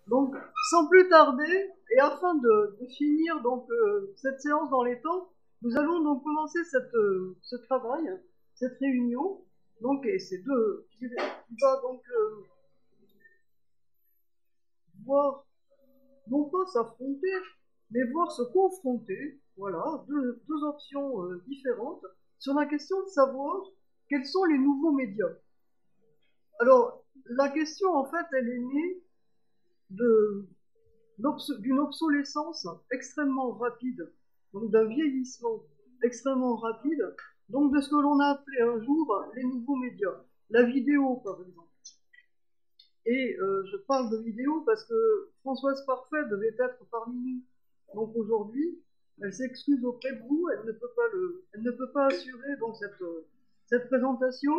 Donc, sans plus tarder, et afin de finir donc cette séance dans les temps, nous allons donc commencer ce travail, cette réunion. Donc, et ces deux, qui va donc voir, non pas s'affronter, mais voir se confronter, voilà, deux options différentes sur la question de savoir quels sont les nouveaux médias. Alors, la question, en fait, elle est née de d'une obsolescence extrêmement rapide, donc d'un vieillissement extrêmement rapide, donc de ce que l'on a appelé un jour les nouveaux médias. La vidéo, par exemple. Et je parle de vidéo parce que Françoise Parfait devait être parmi nous. Donc aujourd'hui, elle s'excuse auprès de vous, elle ne peut pas assurer donc cette présentation.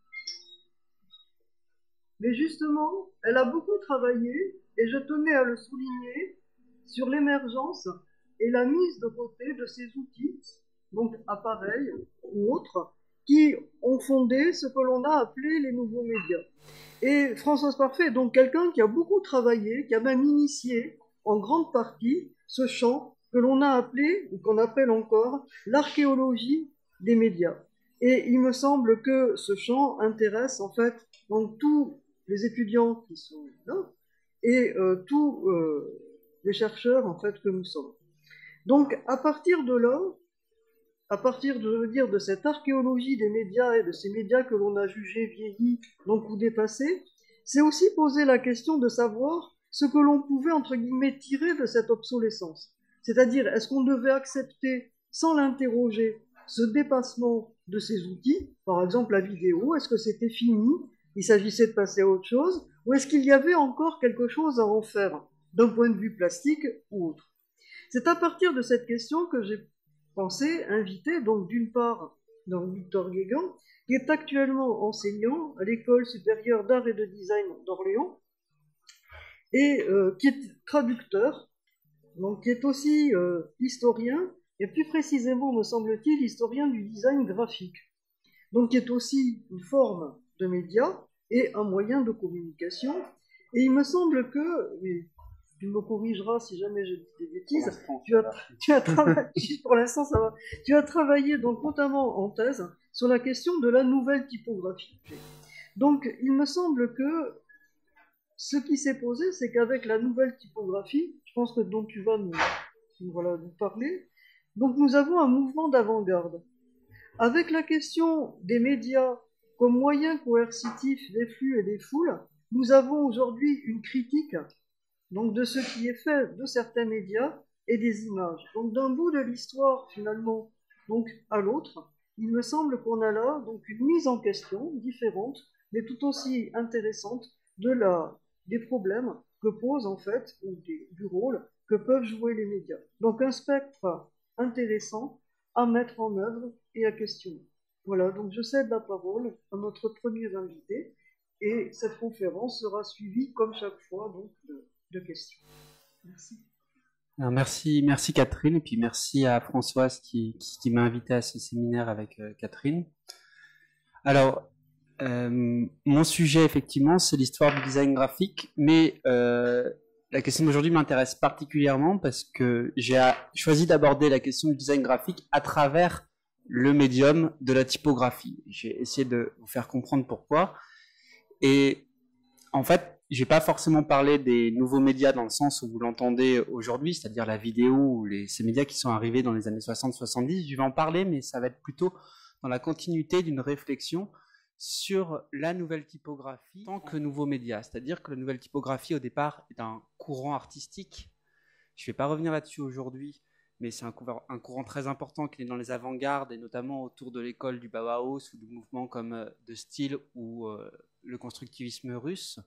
Mais justement, elle a beaucoup travaillé, et je tenais à le souligner, sur l'émergence et la mise de côté de ces outils, donc appareils ou autres, qui ont fondé ce que l'on a appelé les nouveaux médias. Et Françoise Parfait est donc quelqu'un qui a beaucoup travaillé, qui a même initié en grande partie ce champ que l'on a appelé, ou qu'on appelle encore, l'archéologie des médias. Et il me semble que ce champ intéresse en fait donc tous les étudiants qui sont là et tous les chercheurs en fait que nous sommes. Donc à partir de là, à partir de, je veux dire, de cette archéologie des médias et de ces médias que l'on a jugés vieillis, donc ou dépassés, c'est aussi poser la question de savoir ce que l'on pouvait, entre guillemets, tirer de cette obsolescence. C'est-à-dire, est-ce qu'on devait accepter, sans l'interroger, ce dépassement de ces outils, par exemple la vidéo, est-ce que c'était fini, il s'agissait de passer à autre chose, ou est-ce qu'il y avait encore quelque chose à en faire, d'un point de vue plastique ou autre? C'est à partir de cette question que j'ai pensé inviter, donc d'une part, donc Victor Guégan, qui est actuellement enseignant à l'École supérieure d'art et de design d'Orléans, et qui est traducteur, donc qui est aussi historien, et plus précisément, me semble-t-il, historien du design graphique. Donc qui est aussi une forme de média et un moyen de communication. Et il me semble que, tu me corrigeras si jamais je dis des bêtises, tu as travaillé, pour l'instant ça va, tu as travaillé donc notamment en thèse sur la question de la nouvelle typographie. Donc il me semble que ce qui s'est posé, c'est qu'avec la nouvelle typographie, je pense que dont tu vas nous parler, donc nous avons un mouvement d'avant-garde. Avec la question des médias comme moyen coercitif des flux et des foules, nous avons aujourd'hui une critique donc de ce qui est fait de certains médias et des images. Donc d'un bout de l'histoire finalement, donc à l'autre, il me semble qu'on a là donc une mise en question différente, mais tout aussi intéressante des problèmes que posent en fait, ou du rôle que peuvent jouer les médias. Donc un spectre intéressant à mettre en œuvre et à questionner. Voilà, donc je cède la parole à notre premier invité, et cette conférence sera suivie, comme chaque fois, donc, de questions. Merci. Alors merci Catherine, et puis merci à Françoise qui m'a invité à ce séminaire avec Catherine. Alors, mon sujet, effectivement, c'est l'histoire du design graphique, mais la question d'aujourd'hui m'intéresse particulièrement parce que j'ai choisi d'aborder la question du design graphique à travers le médium de la typographie. J'ai essayé de vous faire comprendre pourquoi. Et en fait, je vais pas forcément parler des nouveaux médias dans le sens où vous l'entendez aujourd'hui, c'est-à-dire la vidéo ou ces médias qui sont arrivés dans les années 60-70. Je vais en parler, mais ça va être plutôt dans la continuité d'une réflexion sur la nouvelle typographie en tant que nouveau média. C'est-à-dire que la nouvelle typographie, au départ, est un courant artistique. Je ne vais pas revenir là-dessus aujourd'hui, mais c'est un courant très important qui est dans les avant-gardes, et notamment autour de l'école du Bauhaus ou de mouvements comme de style ou le constructivisme russe.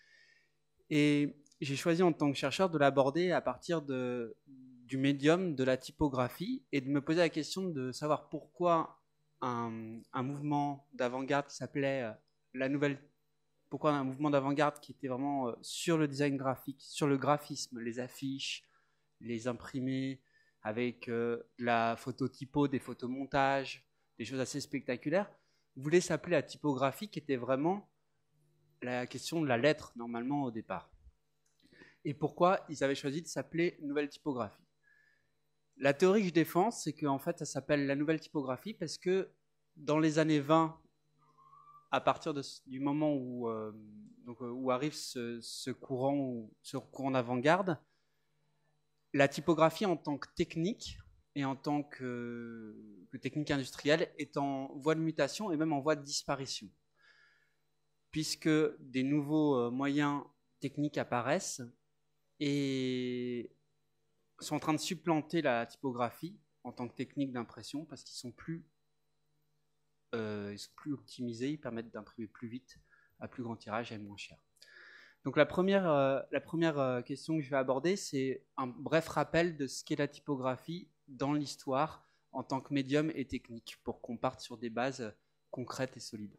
Et j'ai choisi en tant que chercheur de l'aborder à partir du médium de la typographie et de me poser la question de savoir pourquoi un mouvement d'avant-garde qui s'appelait pourquoi un mouvement d'avant-garde qui était vraiment sur le design graphique, sur le graphisme, les affiches, les imprimés, avec la phototypo, des photomontages, des choses assez spectaculaires, voulait s'appeler la typographie, qui était vraiment la question de la lettre, normalement, au départ. et pourquoi ils avaient choisi de s'appeler nouvelle typographie. La théorie que je défends, c'est qu'en fait, ça s'appelle la nouvelle typographie parce que dans les années 20, à partir du moment où arrive ce courant d'avant-garde, la typographie en tant que technique et en tant que technique industrielle est en voie de mutation et même en voie de disparition, puisque des nouveaux moyens techniques apparaissent et sont en train de supplanter la typographie en tant que technique d'impression parce qu'ils sont plus optimisés, ils permettent d'imprimer plus vite, à plus grand tirage et moins cher. Donc la première question que je vais aborder, c'est un bref rappel de ce qu'est la typographie dans l'histoire en tant que médium et technique, pour qu'on parte sur des bases concrètes et solides.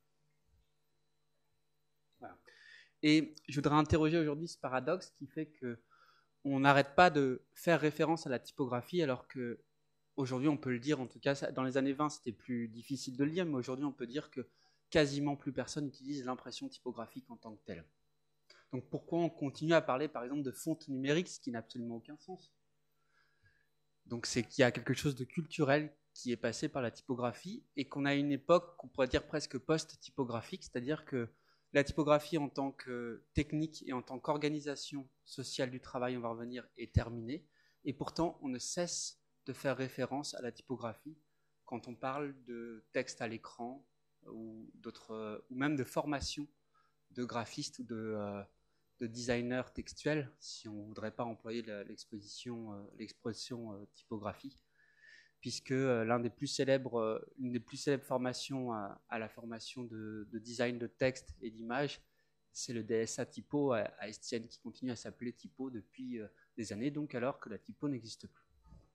Voilà. Et je voudrais interroger aujourd'hui ce paradoxe qui fait qu'on n'arrête pas de faire référence à la typographie, alors que aujourd'hui on peut le dire, en tout cas dans les années 20 c'était plus difficile de le dire, mais aujourd'hui on peut dire que quasiment plus personne n'utilise l'impression typographique en tant que telle. Donc pourquoi on continue à parler par exemple de fonte numérique, ce qui n'a absolument aucun sens? Donc c'est qu'il y a quelque chose de culturel qui est passé par la typographie et qu'on a une époque qu'on pourrait dire presque post-typographique, c'est-à-dire que la typographie en tant que technique et en tant qu'organisation sociale du travail, on va revenir, est terminée. Et pourtant, on ne cesse de faire référence à la typographie quand on parle de texte à l'écran ou même de formation de graphistes ou de designers textuels, si on ne voudrait pas employer l'expression typographie, puisque l'une des plus célèbres formations à la formation de design de texte et d'image, c'est le DSA Typo à Estienne, qui continue à s'appeler Typo depuis des années, donc alors que la typo n'existe plus.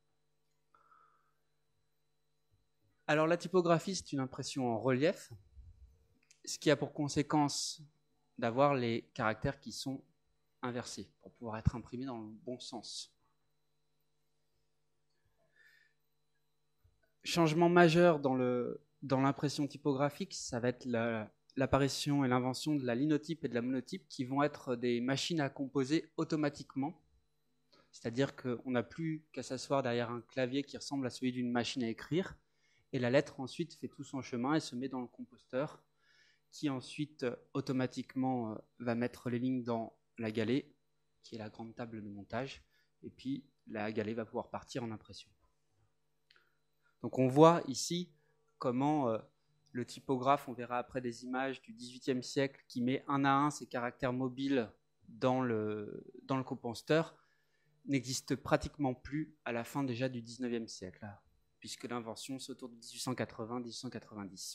Alors la typographie, c'est une impression en relief, ce qui a pour conséquence d'avoir les caractères qui sont inversés pour pouvoir être imprimés dans le bon sens. Changement majeur dans l'impression typographique, ça va être l'apparition et l'invention de la linotype et de la monotype, qui vont être des machines à composer automatiquement. C'est-à-dire qu'on n'a plus qu'à s'asseoir derrière un clavier qui ressemble à celui d'une machine à écrire, et la lettre ensuite fait tout son chemin et se met dans le composteur, qui ensuite automatiquement va mettre les lignes dans la galée, qui est la grande table de montage, et puis la galée va pouvoir partir en impression. Donc on voit ici comment le typographe, on verra après des images du XVIIIe siècle, qui met un à un ses caractères mobiles dans le composteur, n'existe pratiquement plus à la fin déjà du XIXe siècle, puisque l'invention c'est autour de 1880-1890.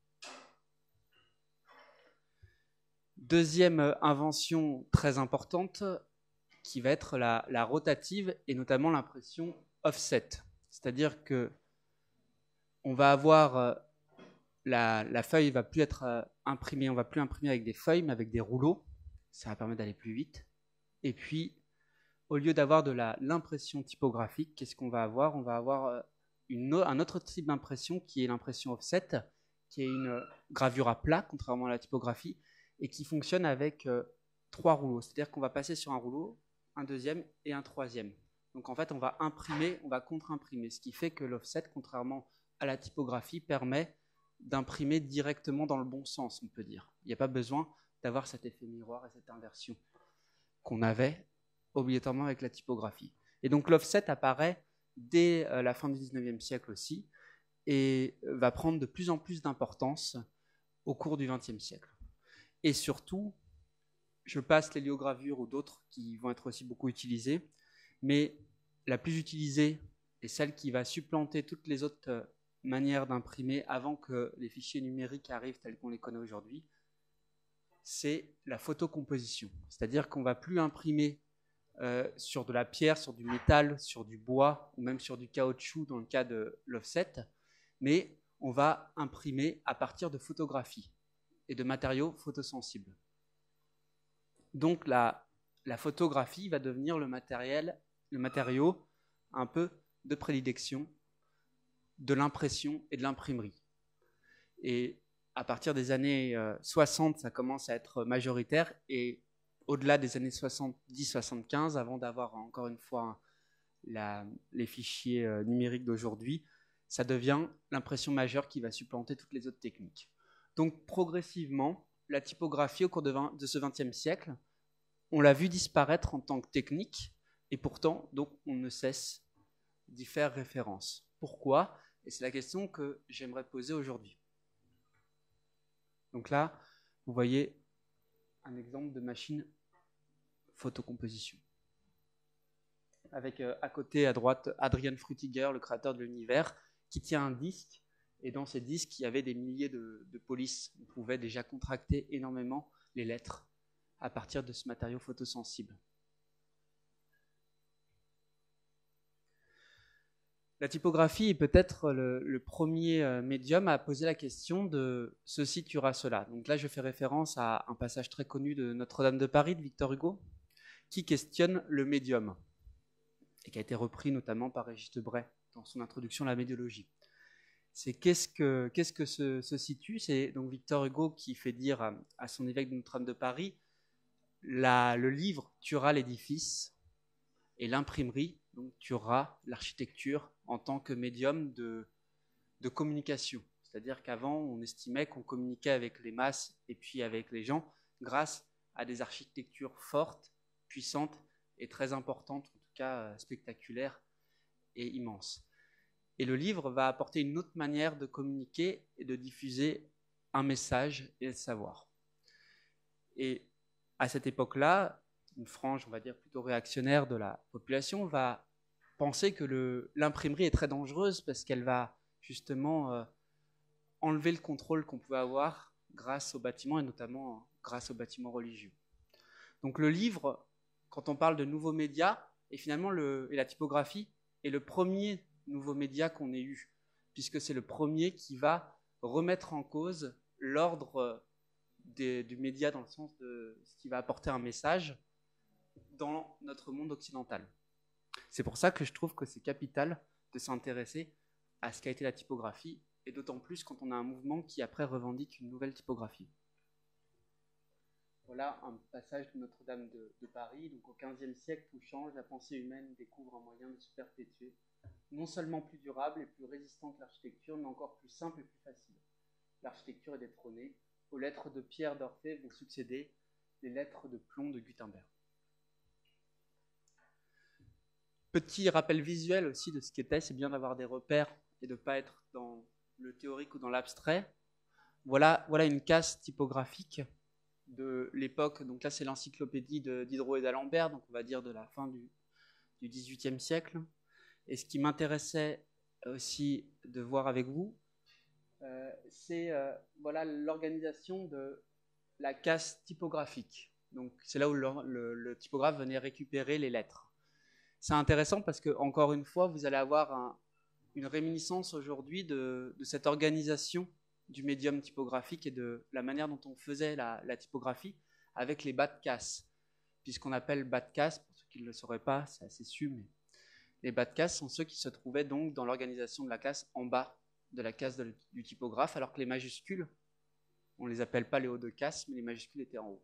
Deuxième invention très importante, qui va être la rotative et notamment l'impression offset. C'est-à-dire que on va avoir la feuille va plus être imprimée, on va plus imprimer avec des feuilles, mais avec des rouleaux. Ça va permettre d'aller plus vite. Et puis, au lieu d'avoir de l'impression typographique, qu'est-ce qu'on va avoir? On va avoir un autre type d'impression qui est l'impression offset, qui est une gravure à plat, contrairement à la typographie, et qui fonctionne avec 3 rouleaux. C'est-à-dire qu'on va passer sur un rouleau, un deuxième et un troisième. Donc en fait, on va imprimer, on va contre-imprimer, ce qui fait que l'offset, contrairement à la typographie, permet d'imprimer directement dans le bon sens, on peut dire. Il n'y a pas besoin d'avoir cet effet miroir et cette inversion qu'on avait obligatoirement avec la typographie. Et donc l'offset apparaît dès la fin du XIXe siècle aussi et va prendre de plus en plus d'importance au cours du XXe siècle. Et surtout, je passe l'héliogravure ou d'autres qui vont être aussi beaucoup utilisées, mais la plus utilisée et celle qui va supplanter toutes les autres manières d'imprimer avant que les fichiers numériques arrivent tels qu'on les connaît aujourd'hui, c'est la photocomposition. C'est-à-dire qu'on ne va plus imprimer sur de la pierre, sur du métal, sur du bois ou même sur du caoutchouc dans le cas de l'offset, mais on va imprimer à partir de photographies et de matériaux photosensibles. Donc la photographie va devenir le matériau un peu de prédilection de l'impression et de l'imprimerie. Et à partir des années 60, ça commence à être majoritaire et au-delà des années 70-75, avant d'avoir encore une fois les fichiers numériques d'aujourd'hui, ça devient l'impression majeure qui va supplanter toutes les autres techniques. Donc progressivement, la typographie au cours de ce XXe siècle, on l'a vu disparaître en tant que technique, et pourtant, donc, on ne cesse d'y faire référence. Pourquoi? Et c'est la question que j'aimerais poser aujourd'hui. Donc là, vous voyez un exemple de machine photocomposition. Avec à côté, à droite, Adrian Frutiger, le créateur de l'univers, qui tient un disque. Et dans ces disques, il y avait des milliers de polices. On pouvait déjà contracter énormément les lettres à partir de ce matériau photosensible. La typographie est peut-être le premier médium à poser la question de ceci tuera cela. Donc là, je fais référence à un passage très connu de Notre-Dame de Paris, de Victor Hugo, qui questionne le médium, et qui a été repris notamment par Régis Debray dans son introduction à la médiologie. C'est qu'est-ce que se situe? C'est donc Victor Hugo qui fait dire à son évêque de Notre-Dame de Paris, le livre tuera l'édifice et l'imprimerie donc tuera l'architecture en tant que médium de communication. C'est-à-dire qu'avant, on estimait qu'on communiquait avec les masses et puis avec les gens grâce à des architectures fortes, puissantes et très importantes, en tout cas spectaculaires et immenses. Et le livre va apporter une autre manière de communiquer et de diffuser un message et le savoir. Et à cette époque-là, une frange, on va dire, plutôt réactionnaire de la population va penser que l'imprimerie est très dangereuse parce qu'elle va justement enlever le contrôle qu'on pouvait avoir grâce aux bâtiments et notamment grâce aux bâtiments religieux. Donc le livre, quand on parle de nouveaux médias, et finalement la typographie est le premier nouveau média qu'on ait eu, puisque c'est le premier qui va remettre en cause l'ordre du média dans le sens de ce qui va apporter un message dans notre monde occidental. C'est pour ça que je trouve que c'est capital de s'intéresser à ce qu'a été la typographie, et d'autant plus quand on a un mouvement qui après revendique une nouvelle typographie. Voilà un passage de Notre-Dame de Paris. Donc au XVe siècle, tout change, la pensée humaine découvre un moyen de se perpétuer, non seulement plus durable et plus résistant que l'architecture, mais encore plus simple et plus facile. L'architecture est détrônée, aux lettres de pierre d'Orphée vont succéder les lettres de plomb de Gutenberg. Petit rappel visuel aussi de ce qu'était, c'est bien d'avoir des repères et de ne pas être dans le théorique ou dans l'abstrait. Voilà une case typographique de l'époque. Donc là, c'est l'encyclopédie Diderot et d'Alembert, donc on va dire de la fin du XVIIIe siècle. Et ce qui m'intéressait aussi de voir avec vous, c'est l'organisation de la case typographique. Donc c'est là où le typographe venait récupérer les lettres. C'est intéressant parce que, encore une fois, vous allez avoir une réminiscence aujourd'hui de cette organisation du médium typographique et de la manière dont on faisait la typographie avec les bas de casse. Puisqu'on appelle bas de casse, pour ceux qui ne le sauraient pas, c'est assez su, mais les bas de casse sont ceux qui se trouvaient donc dans l'organisation de la case en bas de la case du typographe, alors que les majuscules, on ne les appelle pas les hauts de casse, mais les majuscules étaient en haut.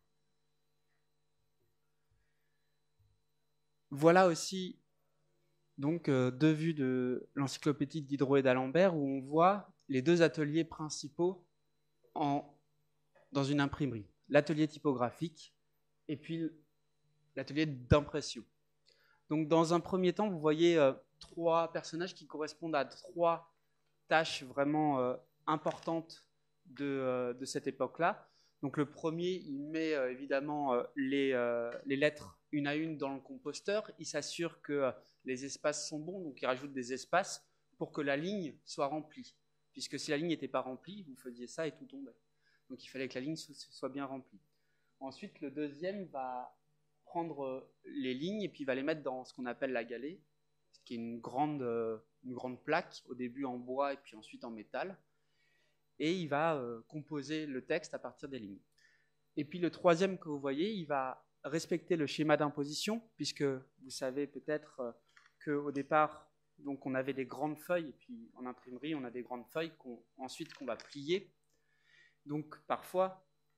Voilà aussi donc deux vues de l'encyclopédie de Diderot et d'Alembert où on voit les deux ateliers principaux dans une imprimerie. L'atelier typographique et puis l'atelier d'impression. Donc dans un premier temps, vous voyez trois personnages qui correspondent à trois tâches vraiment importantes de cette époque-là. Donc le premier, il met évidemment les lettres une à une dans le composteur. Il s'assure que les espaces sont bons, donc il rajoute des espaces pour que la ligne soit remplie. Puisque si la ligne n'était pas remplie, vous faisiez ça et tout tombait. Donc il fallait que la ligne soit bien remplie. Ensuite, le deuxième va prendre les lignes et puis va les mettre dans ce qu'on appelle la galée, qui est une grande plaque, au début en bois et puis ensuite en métal. Et il va composer le texte à partir des lignes. Et puis le troisième que vous voyez, il va respecter le schéma d'imposition, puisque vous savez peut-être qu'au départ, donc on avait des grandes feuilles, et puis en imprimerie, on a des grandes feuilles qu'on va plier. Donc parfois,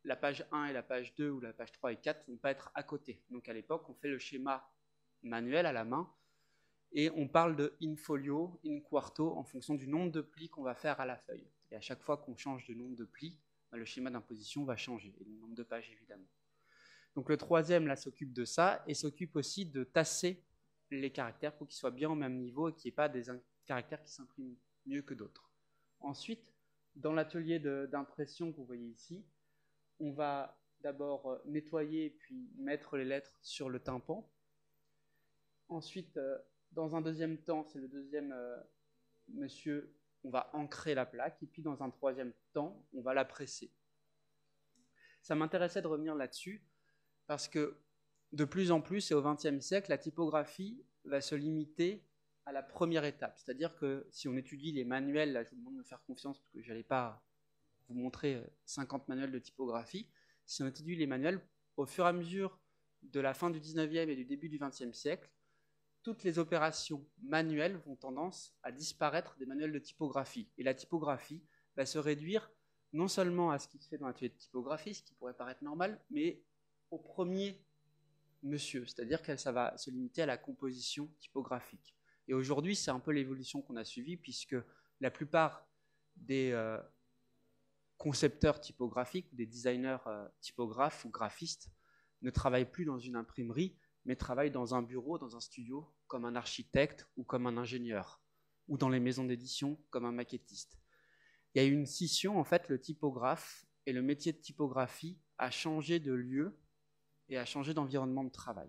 la page 1 et la page 2 ou la page 3 et 4 ne vont pas être à côté. Donc à l'époque, on fait le schéma manuel à la main et on parle de in folio, in quarto en fonction du nombre de plis qu'on va faire à la feuille. Et à chaque fois qu'on change de nombre de plis, le schéma d'imposition va changer, et le nombre de pages évidemment. Donc le troisième là s'occupe de ça et s'occupe aussi de tasser les caractères pour qu'ils soient bien au même niveau et qu'il n'y ait pas des caractères qui s'impriment mieux que d'autres. Ensuite, dans l'atelier d'impression que vous voyez ici, on va d'abord nettoyer puis mettre les lettres sur le tympan. Ensuite, dans un deuxième temps, c'est le deuxième monsieur, on va ancrer la plaque. Et puis dans un troisième temps, on va la presser. Ça m'intéressait de revenir là-dessus parce que de plus en plus, et au XXe siècle, la typographie va se limiter à la première étape. C'est-à-dire que si on étudie les manuels, là je vous demande de me faire confiance parce que je n'allais pas vous montrer 50 manuels de typographie. Si on étudie les manuels, au fur et à mesure de la fin du 19e et du début du 20e siècle, toutes les opérations manuelles vont tendance à disparaître des manuels de typographie. Et la typographie va se réduire non seulement à ce qui se fait dans l'atelier de typographie, ce qui pourrait paraître normal, mais au premier monsieur, c'est-à-dire que ça va se limiter à la composition typographique. Et aujourd'hui, c'est un peu l'évolution qu'on a suivie, puisque la plupart des concepteurs typographiques ou des designers typographes ou graphistes ne travaillent plus dans une imprimerie, mais travaillent dans un bureau, dans un studio, comme un architecte ou comme un ingénieur, ou dans les maisons d'édition, comme un maquettiste. Il y a eu une scission, en fait, le typographe et le métier de typographie a changé de lieu et a changé d'environnement de travail.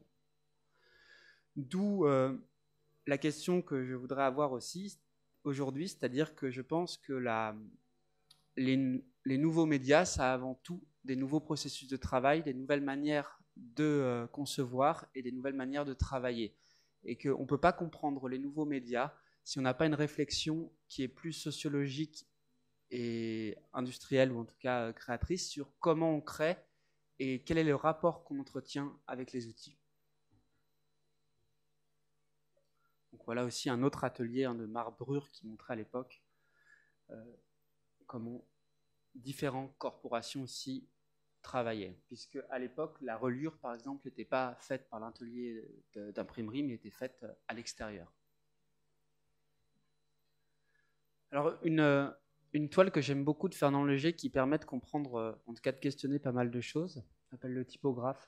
D'où la question que je voudrais avoir aussi aujourd'hui, c'est-à-dire que je pense que les nouveaux médias, ça a avant tout des nouveaux processus de travail, des nouvelles manières de concevoir et des nouvelles manières de travailler. Et qu'on ne peut pas comprendre les nouveaux médias si on n'a pas une réflexion qui est plus sociologique et industrielle, ou en tout cas créatrice, sur comment on crée et quel est le rapport qu'on entretient avec les outils. Donc voilà aussi un autre atelier de Marbrure qui montrait à l'époque comment différentes corporations aussi travaillaient, puisque à l'époque la reliure par exemple n'était pas faite par l'atelier d'imprimerie mais était faite à l'extérieur. Alors une toile que j'aime beaucoup de Fernand Léger qui permet de comprendre, en tout cas de questionner pas mal de choses, s'appelle Le Typographe,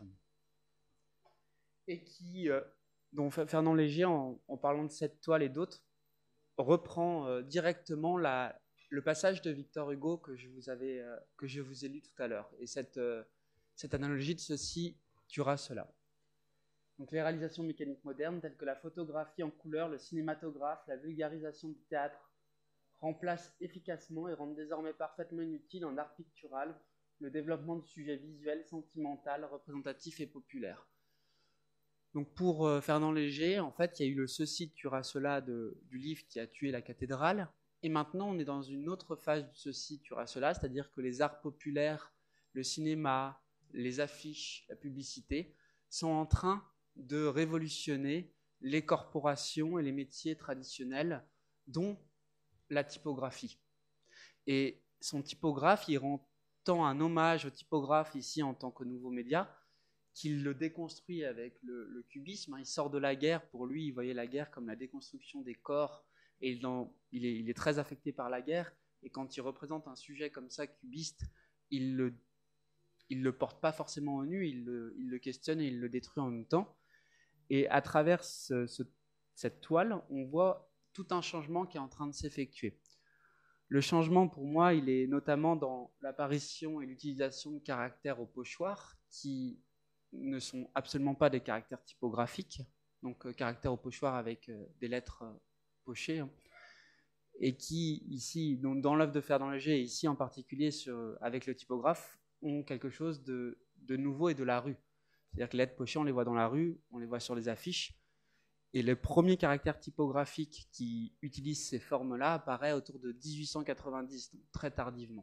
et qui, dont Fernand Léger, en parlant de cette toile et d'autres, reprend directement le passage de Victor Hugo que je vous ai lu tout à l'heure. Et cette analogie de ceci tuera cela. Donc les réalisations mécaniques modernes, telles que la photographie en couleur, le cinématographe, la vulgarisation du théâtre, remplacent efficacement et rendent désormais parfaitement inutile en art pictural le développement de sujets visuels, sentimentaux, représentatifs et populaires. Donc pour Fernand Léger, en fait, il y a eu le ceci tuera cela du livre qui a tué la cathédrale. Et maintenant, on est dans une autre phase de ceci tuera cela, c'est-à-dire que les arts populaires, le cinéma, les affiches, la publicité, sont en train de révolutionner les corporations et les métiers traditionnels, dont la typographie. Et son typographe, il rend tant un hommage au typographe ici en tant que nouveau média, qu'il le déconstruit avec le cubisme. Il sort de la guerre, pour lui, il voyait la guerre comme la déconstruction des corps, et il est très affecté par la guerre, et quand il représente un sujet comme ça, cubiste, il le porte pas forcément au nu, il le questionne et il le détruit en même temps. Et à travers cette toile, on voit tout un changement qui est en train de s'effectuer. Le changement, pour moi, il est notamment dans l'apparition et l'utilisation de caractères au pochoir qui ne sont absolument pas des caractères typographiques, donc caractères au pochoir avec des lettres pochées, et qui, ici, dans l'œuvre de Fernand Léger, et ici en particulier avec le typographe, ont quelque chose de nouveau et de la rue. C'est-à-dire que les lettres pochées, on les voit dans la rue, on les voit sur les affiches, et le premier caractère typographique qui utilise ces formes-là apparaît autour de 1890, donc très tardivement.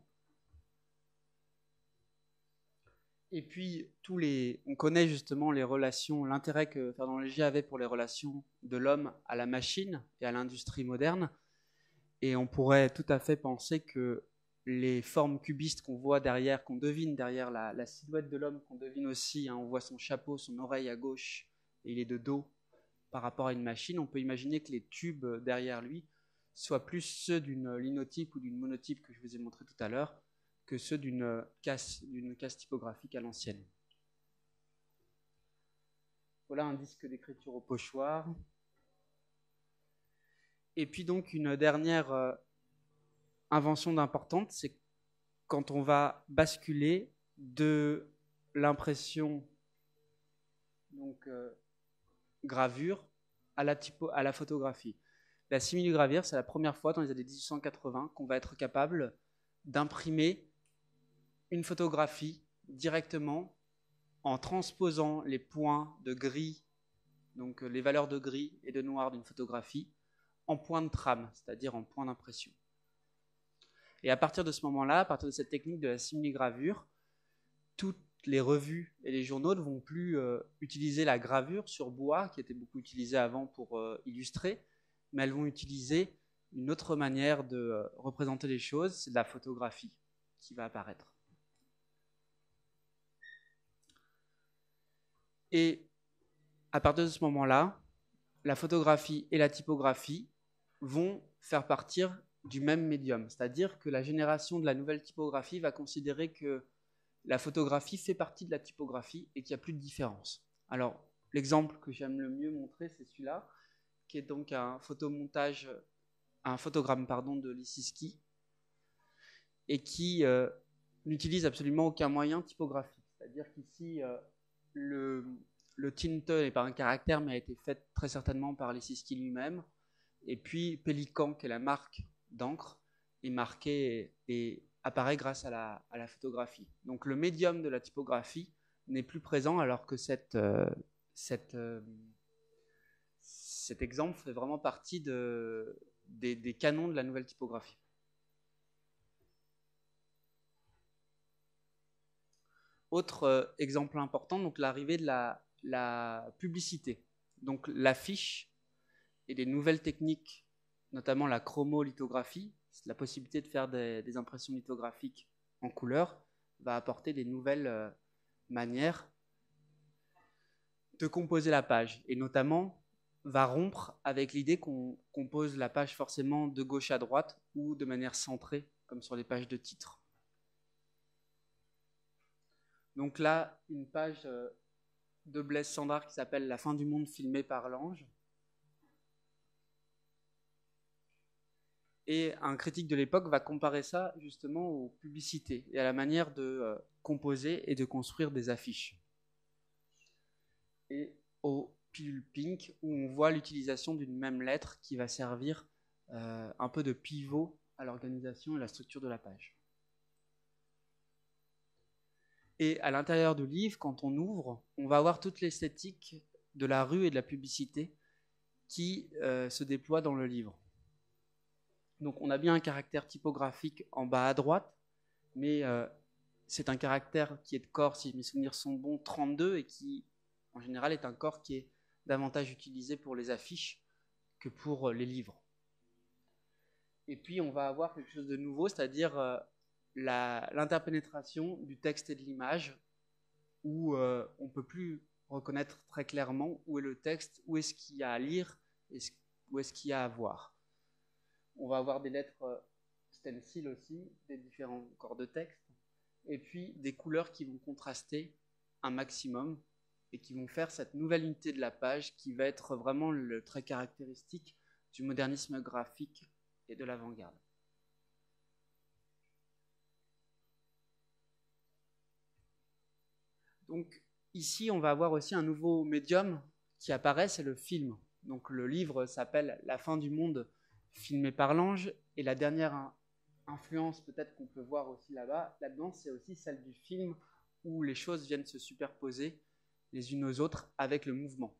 Et puis, on connaît justement les relations, l'intérêt que Fernand Léger avait pour les relations de l'homme à la machine et à l'industrie moderne. Et on pourrait tout à fait penser que les formes cubistes qu'on voit derrière, qu'on devine derrière la silhouette de l'homme, qu'on devine aussi, hein, on voit son chapeau, son oreille à gauche, et il est de dos par rapport à une machine, on peut imaginer que les tubes derrière lui soient plus ceux d'une linotype ou d'une monotype que je vous ai montré tout à l'heure, que ceux d'une casse typographique à l'ancienne. Voilà un disque d'écriture au pochoir. Et puis donc une dernière invention d'importante, c'est quand on va basculer de l'impression donc gravure à la photographie. La simili-gravure, c'est la première fois dans les années 1880 qu'on va être capable d'imprimer une photographie directement en transposant les points de gris, donc les valeurs de gris et de noir d'une photographie, en points de trame, c'est-à-dire en points d'impression. Et à partir de ce moment-là, à partir de cette technique de la simili-gravure, toutes les revues et les journaux ne vont plus utiliser la gravure sur bois, qui était beaucoup utilisée avant pour illustrer, mais elles vont utiliser une autre manière de représenter les choses, c'est de la photographie qui va apparaître. Et à partir de ce moment-là, la photographie et la typographie vont faire partir du même médium, c'est-à-dire que la génération de la nouvelle typographie va considérer que la photographie fait partie de la typographie et qu'il n'y a plus de différence. Alors, l'exemple que j'aime le mieux montrer, c'est celui-là, qui est donc un photogramme de Lissiski, et qui n'utilise absolument aucun moyen typographique. C'est-à-dire qu'ici, le tinte n'est pas un caractère, mais a été fait très certainement par Lissiski lui-même. Et puis, Pélican, qui est la marque d'encre, est marqué et apparaît grâce à la photographie. Donc le médium de la typographie n'est plus présent, alors que cet exemple fait vraiment partie des canons de la nouvelle typographie. Autre exemple important, donc l'arrivée de la publicité. Donc l'affiche et des nouvelles techniques, notamment la chromolithographie, la possibilité de faire des impressions lithographiques en couleur, va apporter des nouvelles manières de composer la page, et notamment va rompre avec l'idée qu'on compose la page forcément de gauche à droite ou de manière centrée, comme sur les pages de titre. Donc là, une page de Blaise Sandrard qui s'appelle « La fin du monde filmée par l'ange ». Et un critique de l'époque va comparer ça justement aux publicités et à la manière de composer et de construire des affiches. Et au pilule pink, où on voit l'utilisation d'une même lettre qui va servir un peu de pivot à l'organisation et la structure de la page. Et à l'intérieur du livre, quand on ouvre, on va avoir toute l'esthétique de la rue et de la publicité qui se déploie dans le livre. Donc on a bien un caractère typographique en bas à droite, mais c'est un caractère qui est de corps, si mes souvenirs sont bons, 32, et qui en général est un corps qui est davantage utilisé pour les affiches que pour les livres. Et puis on va avoir quelque chose de nouveau, c'est-à-dire l'interpénétration du texte et de l'image, où on ne peut plus reconnaître très clairement où est le texte, où est-ce qu'il y a à lire, où est-ce qu'il y a à voir. On va avoir des lettres stencil aussi, des différents corps de texte, et puis des couleurs qui vont contraster un maximum et qui vont faire cette nouvelle unité de la page qui va être vraiment le trait caractéristique du modernisme graphique et de l'avant-garde. Donc ici, on va avoir aussi un nouveau médium qui apparaît, c'est le film. Donc le livre s'appelle « La fin du monde filmé par l'ange », et la dernière influence peut-être qu'on peut voir aussi là-dedans, c'est aussi celle du film où les choses viennent se superposer les unes aux autres avec le mouvement.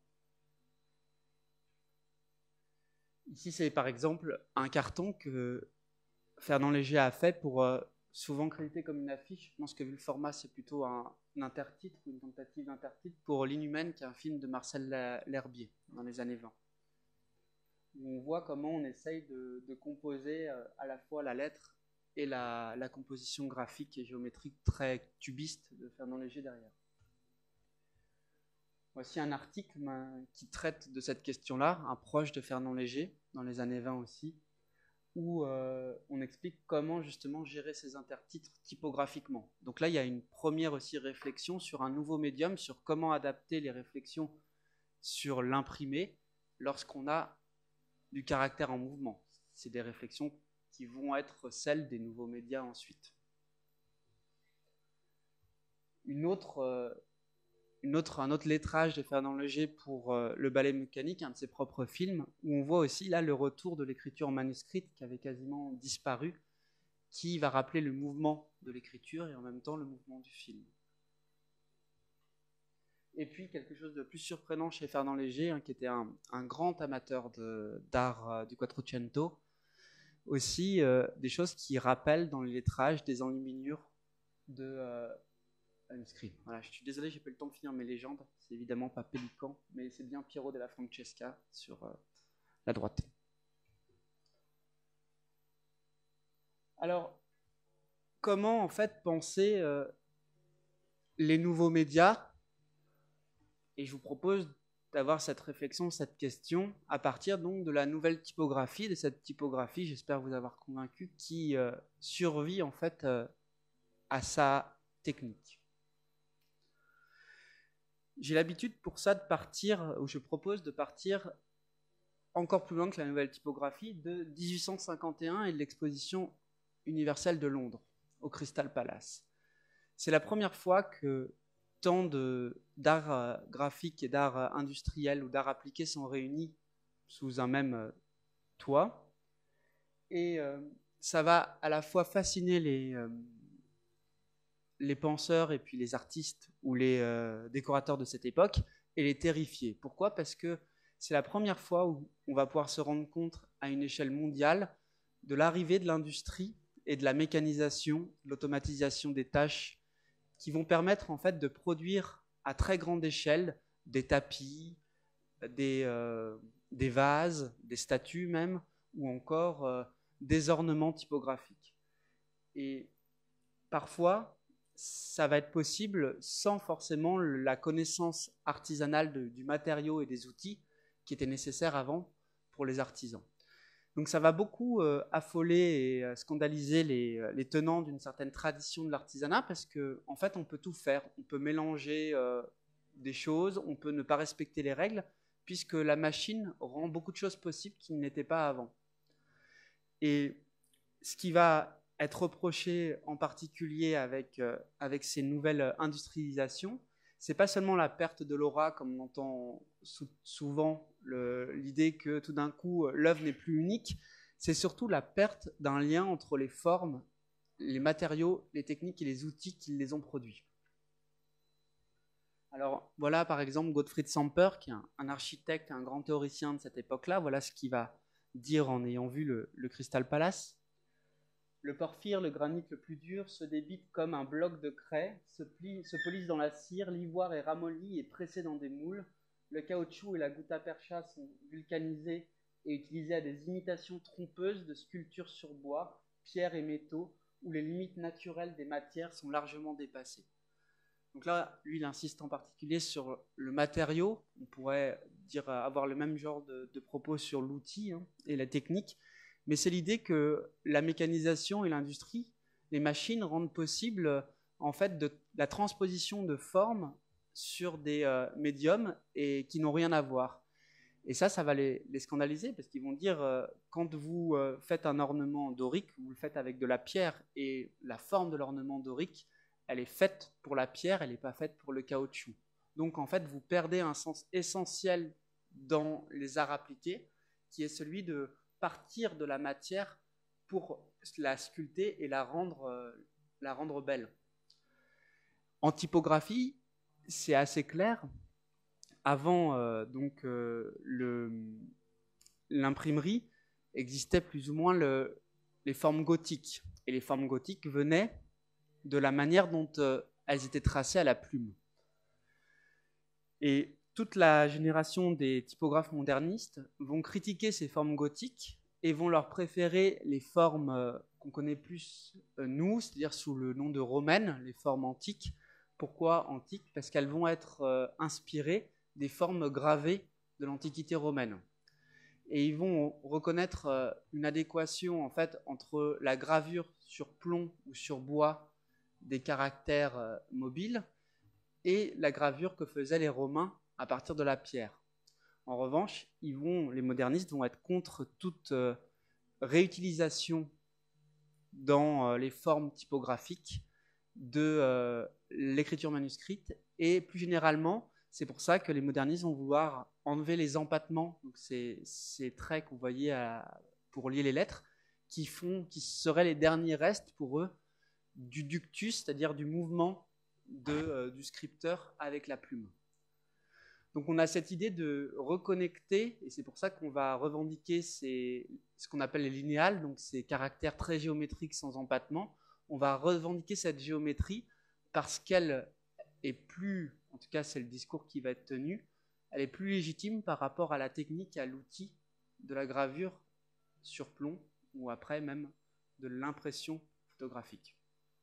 Ici, c'est par exemple un carton que Fernand Léger a fait pour souvent crédité comme une affiche. Je pense que vu le format, c'est plutôt un intertitre ou une tentative d'intertitre pour L'Inhumaine, qui est un film de Marcel L'Herbier dans les années 20. Où on voit comment on essaye de composer à la fois la lettre et la composition graphique et géométrique très cubiste de Fernand Léger derrière. Voici un article qui traite de cette question-là, un proche de Fernand Léger, dans les années 20 aussi, où on explique comment justement gérer ces intertitres typographiquement. Donc là, il y a une première aussi réflexion sur un nouveau médium, sur comment adapter les réflexions sur l'imprimé lorsqu'on a du caractère en mouvement. C'est des réflexions qui vont être celles des nouveaux médias ensuite. Un autre lettrage de Fernand Léger pour le ballet mécanique, un de ses propres films, où on voit aussi là le retour de l'écriture manuscrite qui avait quasiment disparu, qui va rappeler le mouvement de l'écriture et en même temps le mouvement du film. Et puis quelque chose de plus surprenant chez Fernand Léger, qui était un grand amateur d'art du Quattrocento, aussi des choses qui rappellent dans les lettrages des enluminures de manuscrits. Voilà, je suis désolé, j'ai pas eu le temps de finir mes légendes. C'est évidemment pas Pélican, mais c'est bien Piero della Francesca sur la droite. Alors, comment en fait penser les nouveaux médias? Et je vous propose d'avoir cette réflexion, cette question, à partir donc de la nouvelle typographie, de cette typographie, j'espère vous avoir convaincu, qui survit en fait à sa technique. J'ai l'habitude pour ça de partir, ou je propose de partir encore plus loin que la nouvelle typographie, de 1851 et de l'exposition universelle de Londres, au Crystal Palace. C'est la première fois que tant d'art graphique et d'art industriel ou d'art appliqué sont réunis sous un même toit. Et ça va à la fois fasciner les penseurs et puis les artistes ou les décorateurs de cette époque et les terrifier. Pourquoi? Parce que c'est la première fois où on va pouvoir se rendre compte à une échelle mondiale de l'arrivée de l'industrie et de la mécanisation, de l'automatisation des tâches qui vont permettre en fait de produire à très grande échelle des tapis, des vases, des statues même, ou encore des ornements typographiques. Et parfois, ça va être possible sans forcément la connaissance artisanale du matériau et des outils qui étaient nécessaires avant pour les artisans. Donc ça va beaucoup affoler et scandaliser les tenants d'une certaine tradition de l'artisanat parce qu'en fait, on peut tout faire. On peut mélanger des choses, on peut ne pas respecter les règles, puisque la machine rend beaucoup de choses possibles qui n'étaient pas avant. Et ce qui va être reproché en particulier avec ces nouvelles industrialisations, c'est pas seulement la perte de l'aura, comme on entend souvent l'idée que tout d'un coup l'œuvre n'est plus unique, c'est surtout la perte d'un lien entre les formes, les matériaux, les techniques et les outils qui les ont produits. Alors voilà par exemple Gottfried Samper, qui est un architecte, un grand théoricien de cette époque-là, voilà ce qu'il va dire en ayant vu le Crystal Palace. Le porphyre, le granit le plus dur, se débite comme un bloc de craie, se polisse dans la cire, l'ivoire est ramolli et pressé dans des moules, le caoutchouc et la gutta percha sont vulcanisés et utilisés à des imitations trompeuses de sculptures sur bois, pierres et métaux, où les limites naturelles des matières sont largement dépassées. Donc là, lui, il insiste en particulier sur le matériau. On pourrait avoir le même genre de propos sur l'outil et la technique. Mais c'est l'idée que la mécanisation et l'industrie, les machines rendent possible en fait la transposition de formes sur des médiums et qui n'ont rien à voir. Et ça va les scandaliser parce qu'ils vont dire quand vous faites un ornement dorique, vous le faites avec de la pierre et la forme de l'ornement dorique, elle est faite pour la pierre, elle n'est pas faite pour le caoutchouc. Donc en fait, vous perdez un sens essentiel dans les arts appliqués qui est celui de partir de la matière pour la sculpter et la rendre belle. En typographie, c'est assez clair. Avant l'imprimerie, existaient plus ou moins les formes gothiques. Et les formes gothiques venaient de la manière dont elles étaient tracées à la plume. Et toute la génération des typographes modernistes vont critiquer ces formes gothiques et vont leur préférer les formes qu'on connaît plus nous, c'est-à-dire sous le nom de romaines, les formes antiques. Pourquoi antiques? Parce qu'elles vont être inspirées des formes gravées de l'Antiquité romaine. Et ils vont reconnaître une adéquation en fait entre la gravure sur plomb ou sur bois des caractères mobiles et la gravure que faisaient les Romains à partir de la pierre. En revanche, les modernistes vont être contre toute réutilisation dans les formes typographiques de l'écriture manuscrite, et plus généralement, c'est pour ça que les modernistes vont vouloir enlever les empattements, donc ces traits qu'on voyait pour lier les lettres, qui seraient les derniers restes pour eux du ductus, c'est-à-dire du mouvement du scripteur avec la plume. Donc on a cette idée de reconnecter, et c'est pour ça qu'on va revendiquer ce qu'on appelle les linéales, donc ces caractères très géométriques sans empattement. On va revendiquer cette géométrie parce qu'elle est plus, en tout cas c'est le discours qui va être tenu, elle est plus légitime par rapport à la technique, à l'outil de la gravure sur plomb, ou après même de l'impression photographique.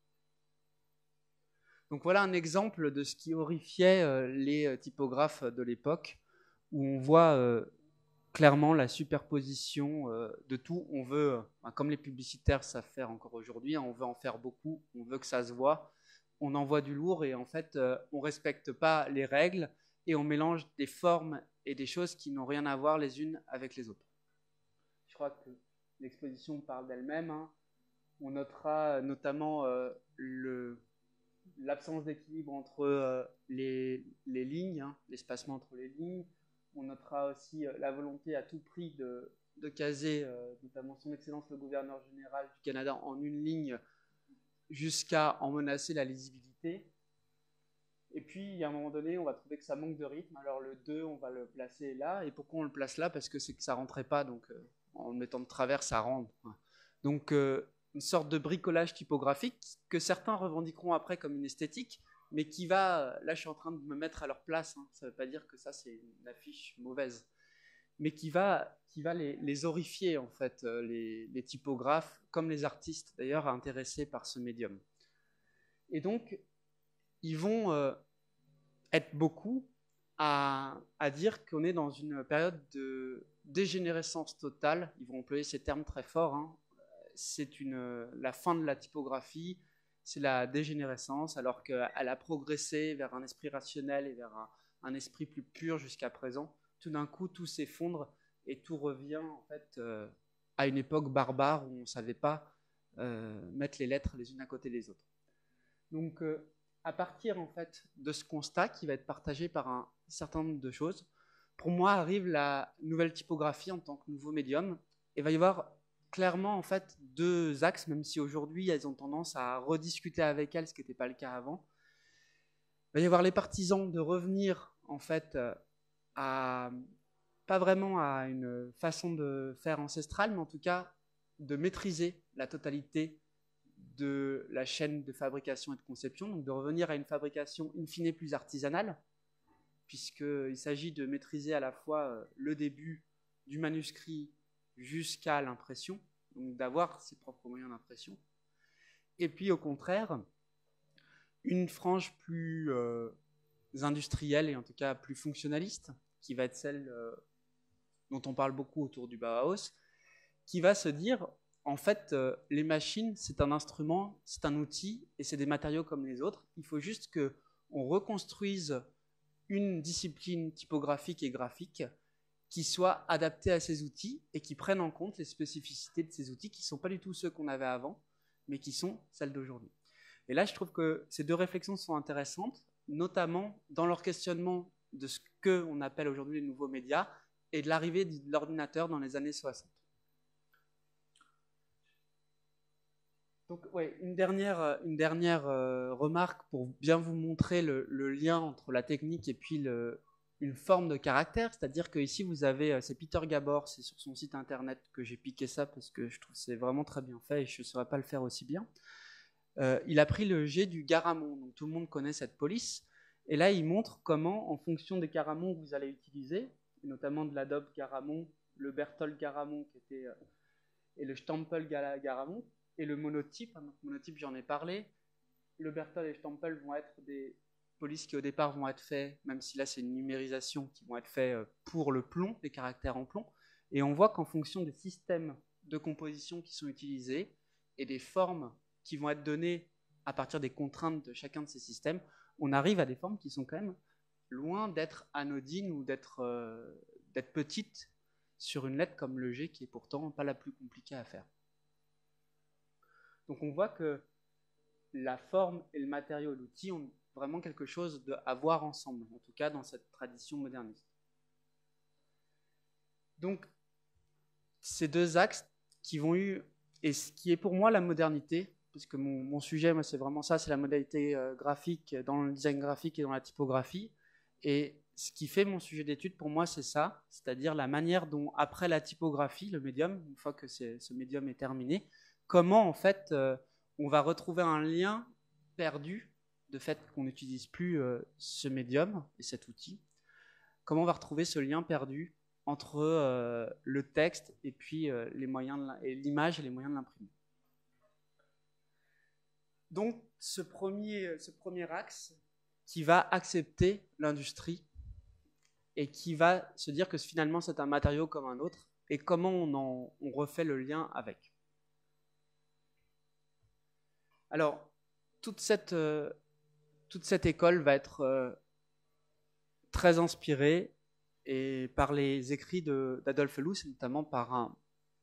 Donc voilà un exemple de ce qui horrifiait les typographes de l'époque, où on voit clairement la superposition de tout. On veut, comme les publicitaires savent faire encore aujourd'hui, on veut en faire beaucoup, on veut que ça se voit, on envoie du lourd et en fait on ne respecte pas les règles et on mélange des formes et des choses qui n'ont rien à voir les unes avec les autres. Je crois que l'exposition parle d'elle-même. On notera notamment l'absence d'équilibre entre les lignes, l'espacement entre les lignes. On notera aussi la volonté à tout prix de caser, notamment son Excellence le gouverneur général du Canada, en une ligne jusqu'à en menacer la lisibilité. Et puis, à un moment donné, on va trouver que ça manque de rythme. Alors le 2, on va le placer là. Et pourquoi on le place là? Parce que c'est que ça ne rentrait pas. Donc, en le mettant de travers, ça rentre. Donc, une sorte de bricolage typographique que certains revendiqueront après comme une esthétique, mais qui va, là je suis en train de me mettre à leur place, ça ne veut pas dire que ça c'est une affiche mauvaise, mais qui va les horrifier en fait, les typographes, comme les artistes d'ailleurs intéressés par ce médium. Et donc, ils vont être beaucoup à dire qu'on est dans une période de dégénérescence totale, ils vont employer ces termes très forts, c'est la fin de la typographie, c'est la dégénérescence, alors qu'elle a progressé vers un esprit rationnel et vers un esprit plus pur jusqu'à présent. Tout d'un coup, tout s'effondre et tout revient en fait à une époque barbare où on ne savait pas mettre les lettres les unes à côté des autres. Donc, à partir en fait de ce constat qui va être partagé par un certain nombre de choses, pour moi arrive la nouvelle typographie en tant que nouveau médium, et il va y avoir clairement en fait deux axes, même si aujourd'hui elles ont tendance à rediscuter avec elles, ce qui n'était pas le cas avant. Il va y avoir les partisans de revenir en fait pas vraiment à une façon de faire ancestrale, mais en tout cas de maîtriser la totalité de la chaîne de fabrication et de conception, donc de revenir à une fabrication in fine plus artisanale, puisqu'il s'agit de maîtriser à la fois le début du manuscrit jusqu'à l'impression, donc d'avoir ses propres moyens d'impression. Et puis au contraire, une frange plus industrielle et en tout cas plus fonctionnaliste, qui va être celle dont on parle beaucoup autour du Bauhaus, qui va se dire, en fait, les machines, c'est un instrument, c'est un outil, et c'est des matériaux comme les autres. Il faut juste qu'on reconstruise une discipline typographique et graphique qui soit adaptée à ces outils et qui prennent en compte les spécificités de ces outils qui ne sont pas du tout ceux qu'on avait avant, mais qui sont celles d'aujourd'hui. Et là, je trouve que ces deux réflexions sont intéressantes, notamment dans leur questionnement de ce qu'on appelle aujourd'hui les nouveaux médias et de l'arrivée de l'ordinateur dans les années 60. Donc, ouais, une dernière remarque pour bien vous montrer le lien entre la technique et puis une forme de caractère, c'est-à-dire que ici vous avez, c'est Peter Gabor, c'est sur son site internet que j'ai piqué ça parce que je trouve que c'est vraiment très bien fait et je ne saurais pas le faire aussi bien. Il a pris le jet du Garamond, donc tout le monde connaît cette police, et là il montre comment, en fonction des Garamond que vous allez utiliser, notamment de l'Adobe Garamond, le Berthold Garamond qui était, et le Stempel Garamond, et le monotype. Donc, monotype, j'en ai parlé. Le Berthold et Stempel vont être des polices qui au départ vont être faits, même si là c'est une numérisation, qui vont être faits pour le plomb, les caractères en plomb. Et on voit qu'en fonction des systèmes de composition qui sont utilisés et des formes qui vont être données à partir des contraintes de chacun de ces systèmes, on arrive à des formes qui sont quand même loin d'être anodines ou d'être petites sur une lettre comme le G, qui est pourtant pas la plus compliquée à faire. Donc on voit que la forme et le matériau, l'outil, ont vraiment quelque chose à voir ensemble, en tout cas dans cette tradition moderniste. Donc, ces deux axes qui vont et ce qui est pour moi la modernité, puisque mon sujet, moi, c'est vraiment ça, c'est la modalité graphique dans le design graphique et dans la typographie. Et ce qui fait mon sujet d'étude pour moi, c'est ça, c'est-à-dire la manière dont, après la typographie, le médium, une fois que ce médium est terminé, comment en fait on va retrouver un lien perdu de fait qu'on n'utilise plus ce médium et cet outil. Comment on va retrouver ce lien perdu entre le texte et puis les moyens et l'image et les moyens de l'imprimer. Donc ce premier axe qui va accepter l'industrie et qui va se dire que finalement c'est un matériau comme un autre et comment on refait le lien avec. Alors toute cette école va être très inspirée et par les écrits d'Adolphe Loos, notamment par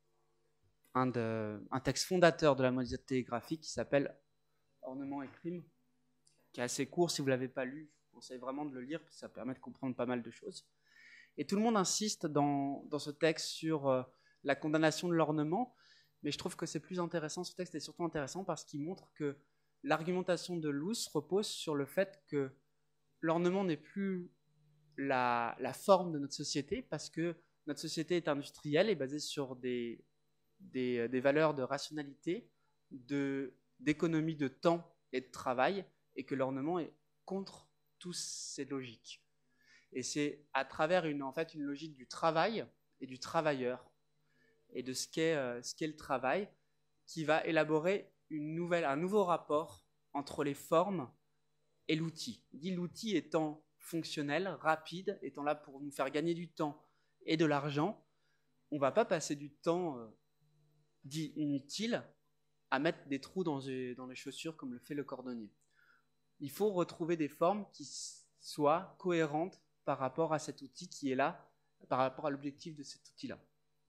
un texte fondateur de la modernité graphique qui s'appelle Ornement et crime, qui est assez court. Si vous ne l'avez pas lu, je vous conseille vraiment de le lire, parce que ça permet de comprendre pas mal de choses. Et tout le monde insiste dans ce texte sur la condamnation de l'ornement, mais je trouve que c'est plus intéressant, ce texte est surtout intéressant parce qu'il montre que l'argumentation de Loos repose sur le fait que l'ornement n'est plus la forme de notre société, parce que notre société est industrielle et basée sur des valeurs de rationalité, d'économie de temps et de travail, et que l'ornement est contre toutes ces logiques. Et c'est à travers une logique du travail et du travailleur, et de ce qu'est le travail, qui va élaborer un nouveau rapport entre les formes et l'outil. Dit l'outil étant fonctionnel, rapide, étant là pour nous faire gagner du temps et de l'argent, on ne va pas passer du temps dit inutile à mettre des trous dans les chaussures comme le fait le cordonnier. Il faut retrouver des formes qui soient cohérentes par rapport à cet outil qui est là, par rapport à l'objectif de cet outil-là.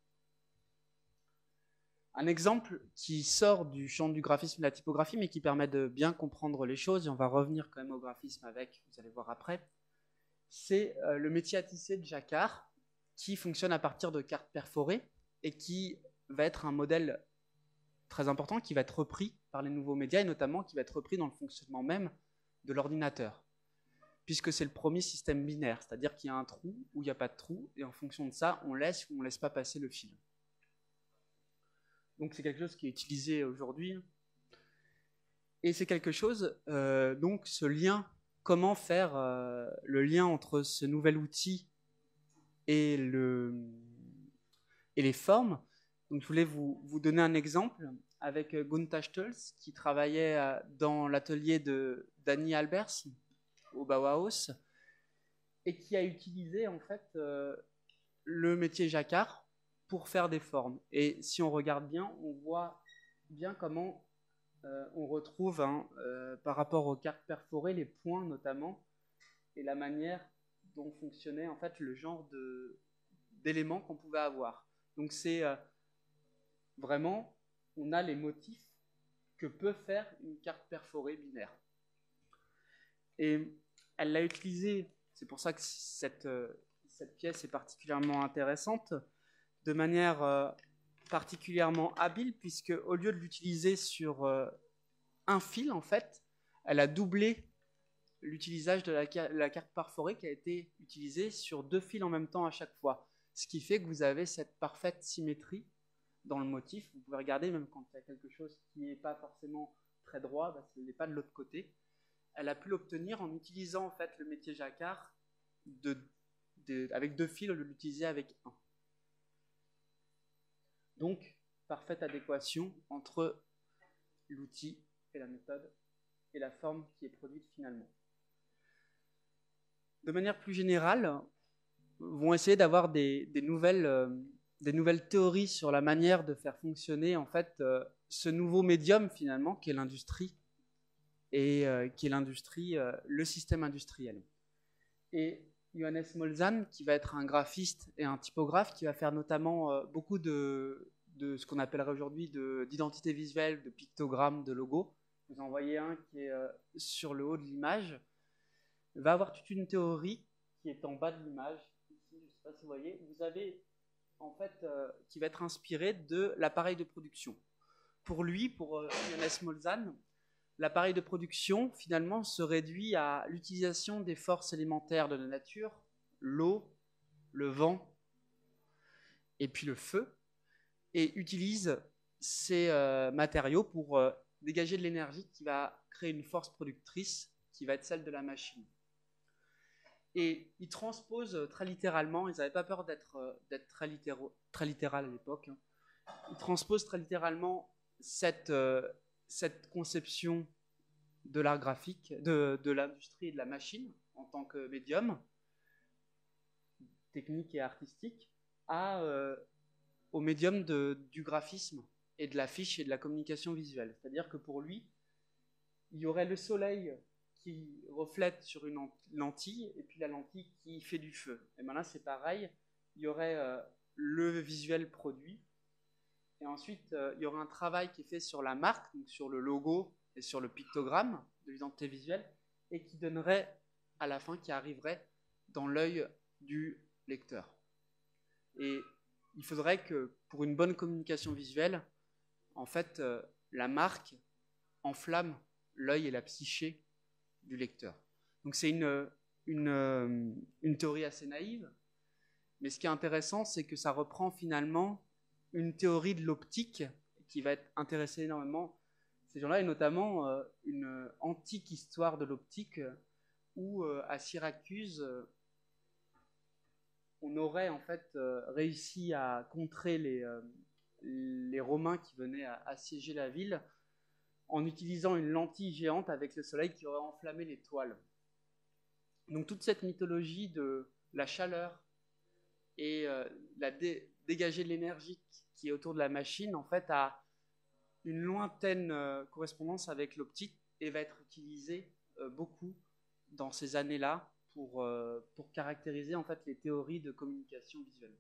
Un exemple qui sort du champ du graphisme et de la typographie, mais qui permet de bien comprendre les choses, et on va revenir quand même au graphisme avec, vous allez voir après, c'est le métier à tisser de jacquard, qui fonctionne à partir de cartes perforées, et qui va être un modèle très important, qui va être repris par les nouveaux médias, et notamment qui va être repris dans le fonctionnement même de l'ordinateur, puisque c'est le premier système binaire, c'est-à-dire qu'il y a un trou ou il n'y a pas de trou, et en fonction de ça, on laisse ou on ne laisse pas passer le fil. Donc c'est quelque chose qui est utilisé aujourd'hui. Et c'est quelque chose, donc ce lien, comment faire le lien entre ce nouvel outil et les formes. Donc je voulais vous donner un exemple avec Gunther Stölz, qui travaillait dans l'atelier de Dani Albers au Bauhaus, et qui a utilisé en fait le métier jacquard pour faire des formes. Et si on regarde bien, on voit bien comment on retrouve par rapport aux cartes perforées les points notamment et la manière dont fonctionnait en fait le genre d'éléments qu'on pouvait avoir. Donc c'est vraiment, on a les motifs que peut faire une carte perforée binaire. Et elle l'a utilisé, c'est pour ça que cette pièce est particulièrement intéressante, de manière particulièrement habile, puisque au lieu de l'utiliser sur un fil, en fait, elle a doublé l'utilisation de la carte perforée qui a été utilisée sur 2 fils en même temps à chaque fois. Ce qui fait que vous avez cette parfaite symétrie dans le motif. Vous pouvez regarder, même quand il y a quelque chose qui n'est pas forcément très droit, parce qu'il n'est pas de l'autre côté. Elle a pu l'obtenir en utilisant en fait le métier jacquard avec 2 fils au lieu de l'utiliser avec 1. Donc, parfaite adéquation entre l'outil et la méthode et la forme qui est produite finalement. De manière plus générale, vont essayer d'avoir des nouvelles théories sur la manière de faire fonctionner en fait ce nouveau médium finalement qui est l'industrie et qui est l'industrie, le système industriel. Et Johannes Molzahn, qui va être un graphiste et un typographe, qui va faire notamment beaucoup de ce qu'on appellerait aujourd'hui d'identité visuelle, de pictogrammes, de logos. Vous en voyez un qui est sur le haut de l'image, va avoir toute une théorie qui est en bas de l'image. Ici, je ne sais pas si vous voyez, vous avez en fait qui va être inspiré de l'appareil de production. Pour lui, pour Johannes Molzahn, l'appareil de production, finalement, se réduit à l'utilisation des forces élémentaires de la nature, l'eau, le vent et puis le feu, et utilise ces matériaux pour dégager de l'énergie qui va créer une force productrice qui va être celle de la machine. Et ils transposent très littéralement, ils n'avaient pas peur d'être très littéral à l'époque, hein. Ils transposent très littéralement cette conception de l'art graphique, de l'industrie et de la machine en tant que médium technique et artistique au médium du graphisme et de l'affiche et de la communication visuelle. C'est-à-dire que pour lui, il y aurait le soleil qui reflète sur une lentille et puis la lentille qui fait du feu. Et bien là, c'est pareil, il y aurait le visuel produit et ensuite il y aurait un travail qui est fait sur la marque, donc sur le logo et sur le pictogramme de l'identité visuelle et qui donnerait à la fin, qui arriverait dans l'œil du lecteur. Et il faudrait que pour une bonne communication visuelle, en fait, la marque enflamme l'œil et la psyché du lecteur. Donc c'est une théorie assez naïve, mais ce qui est intéressant, c'est que ça reprend finalement une théorie de l'optique qui va être intéressée énormément ces gens-là, et notamment une antique histoire de l'optique où à Syracuse, on aurait en fait réussi à contrer les Romains qui venaient assiéger la ville en utilisant une lentille géante avec le soleil qui aurait enflammé les toiles. Donc toute cette mythologie de la chaleur et dégager de l'énergie qui est autour de la machine, en fait, a une lointaine correspondance avec l'optique et va être utilisée beaucoup dans ces années-là pour caractériser en fait les théories de communication visuelle.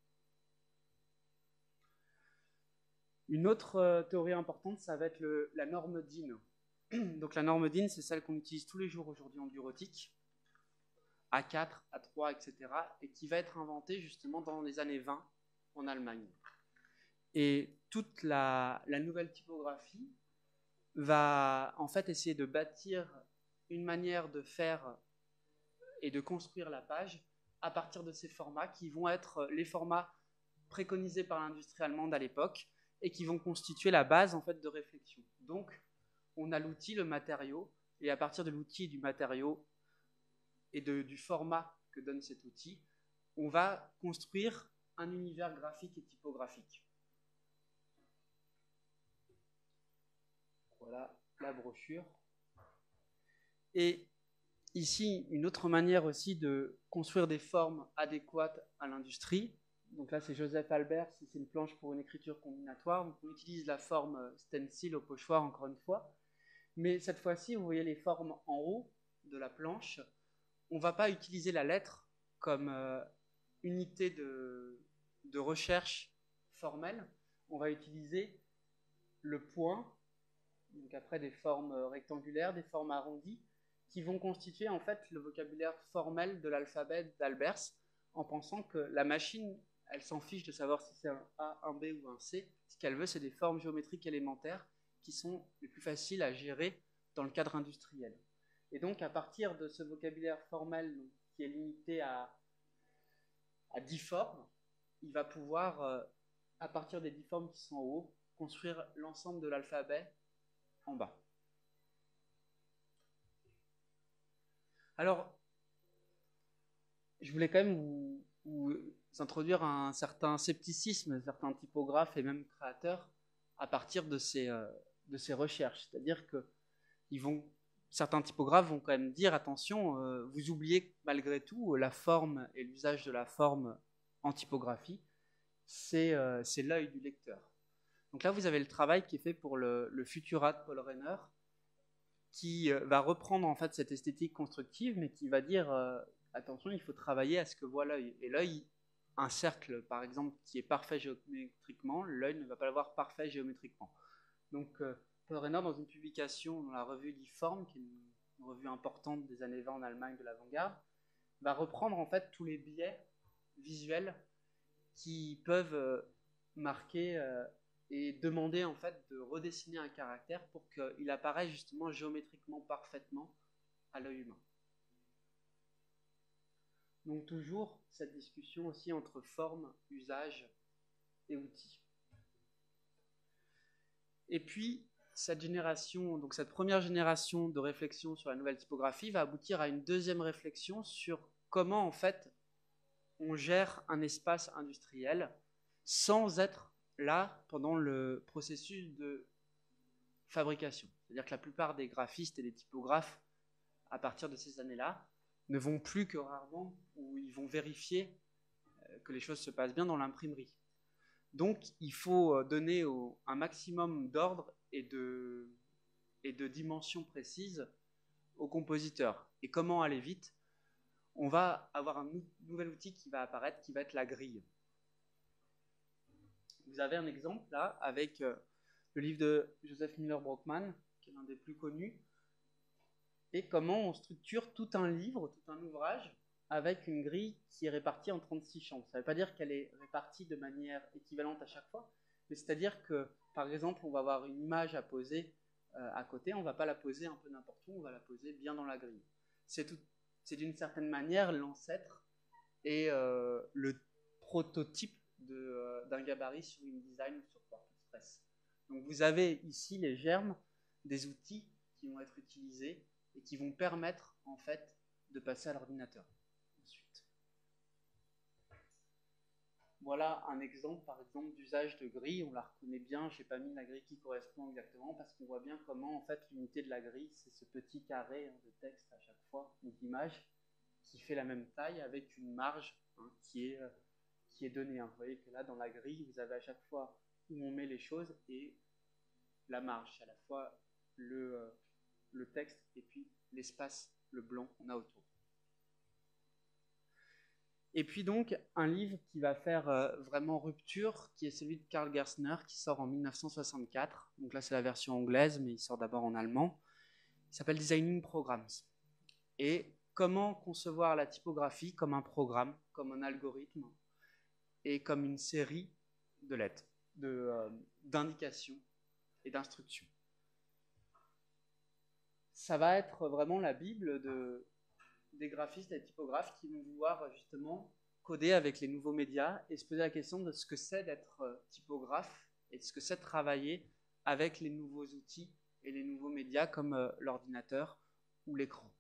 Une autre théorie importante, ça va être la norme DIN. Donc la norme DIN, c'est celle qu'on utilise tous les jours aujourd'hui en bureautique, A4, A3, etc., et qui va être inventée justement dans les années 20 en Allemagne. Et toute la nouvelle typographie va en fait essayer de bâtir une manière de faire et de construire la page à partir de ces formats qui vont être les formats préconisés par l'industrie allemande à l'époque et qui vont constituer la base en fait de réflexion. Donc, on a l'outil, le matériau, et à partir de l'outil, du matériau et du format que donne cet outil, on va construire un univers graphique et typographique. Voilà la brochure. Et ici, une autre manière aussi de construire des formes adéquates à l'industrie. Donc là, c'est Joseph Albers, c'est une planche pour une écriture combinatoire. Donc on utilise la forme stencil au pochoir, encore une fois. Mais cette fois-ci, vous voyez les formes en haut de la planche. On ne va pas utiliser la lettre comme unité de recherche formelle. On va utiliser le point, donc après des formes rectangulaires, des formes arrondies, qui vont constituer en fait le vocabulaire formel de l'alphabet d'Albers, en pensant que la machine, elle s'en fiche de savoir si c'est un A, un B ou un C. Ce qu'elle veut, c'est des formes géométriques élémentaires qui sont les plus faciles à gérer dans le cadre industriel. Et donc, à partir de ce vocabulaire formel donc, qui est limité à 10 formes, il va pouvoir, à partir des 10 formes qui sont en haut, construire l'ensemble de l'alphabet en bas. Alors, je voulais quand même vous introduire un certain scepticisme, certains typographes et même créateurs à partir de de ces recherches. C'est-à-dire que certains typographes vont quand même dire, attention, vous oubliez malgré tout la forme et l'usage de la forme en typographie, c'est l'œil du lecteur. Donc là, vous avez le travail qui est fait pour le Futura de Paul Renner, qui va reprendre en fait cette esthétique constructive, mais qui va dire, attention, il faut travailler à ce que voit l'œil. Et l'œil, un cercle, par exemple, qui est parfait géométriquement, l'œil ne va pas l'avoir parfait géométriquement. Donc, Paul Renner, dans une publication dans la revue L'Iforme, qui est une revue importante des années 20 en Allemagne de l'avant-garde, va reprendre en fait tous les biais visuels qui peuvent marquer et demander en fait de redessiner un caractère pour qu'il apparaisse justement géométriquement parfaitement à l'œil humain. Donc toujours cette discussion aussi entre forme, usage et outils. Et puis cette première génération de réflexion sur la nouvelle typographie va aboutir à une deuxième réflexion sur comment en fait on gère un espace industriel sans être là pendant le processus de fabrication. C'est-à-dire que la plupart des graphistes et des typographes, à partir de ces années-là, ne vont plus que rarement où ils vont vérifier que les choses se passent bien dans l'imprimerie. Donc, il faut donner un maximum d'ordre et de dimensions précises aux compositeurs. Et comment aller vite? On va avoir un nouvel outil qui va apparaître, qui va être la grille. Vous avez un exemple là avec le livre de Joseph Miller-Brockman, qui est l'un des plus connus, et comment on structure tout un livre, tout un ouvrage, avec une grille qui est répartie en 36 chambres. Ça ne veut pas dire qu'elle est répartie de manière équivalente à chaque fois, mais c'est-à-dire que, par exemple, on va avoir une image à poser à côté, on ne va pas la poser un peu n'importe où, on va la poser bien dans la grille. C'est d'une certaine manière l'ancêtre et le prototype d'un gabarit sur InDesign ou sur QuarkXpress. Donc vous avez ici les germes des outils qui vont être utilisés et qui vont permettre en fait de passer à l'ordinateur ensuite. Voilà un exemple par exemple d'usage de grille, on la reconnaît bien, je n'ai pas mis la grille qui correspond exactement parce qu'on voit bien comment en fait l'unité de la grille c'est ce petit carré de texte à chaque fois, ou d'image, qui fait la même taille avec une marge qui est donnée. Vous voyez que là dans la grille vous avez à chaque fois où on met les choses et la marge, c'est à la fois le texte et puis l'espace, le blanc qu'on a autour. Et puis donc, un livre qui va faire vraiment rupture, qui est celui de Karl Gerstner, qui sort en 1964. Donc là, c'est la version anglaise, mais il sort d'abord en allemand. Il s'appelle Designing Programs. Et comment concevoir la typographie comme un programme, comme un algorithme, et comme une série de lettres, d'indications et d'instructions. Ça va être vraiment la Bible des graphistes et des typographes qui vont vouloir justement coder avec les nouveaux médias et se poser la question de ce que c'est d'être typographe et de ce que c'est de travailler avec les nouveaux outils et les nouveaux médias comme l'ordinateur ou l'écran.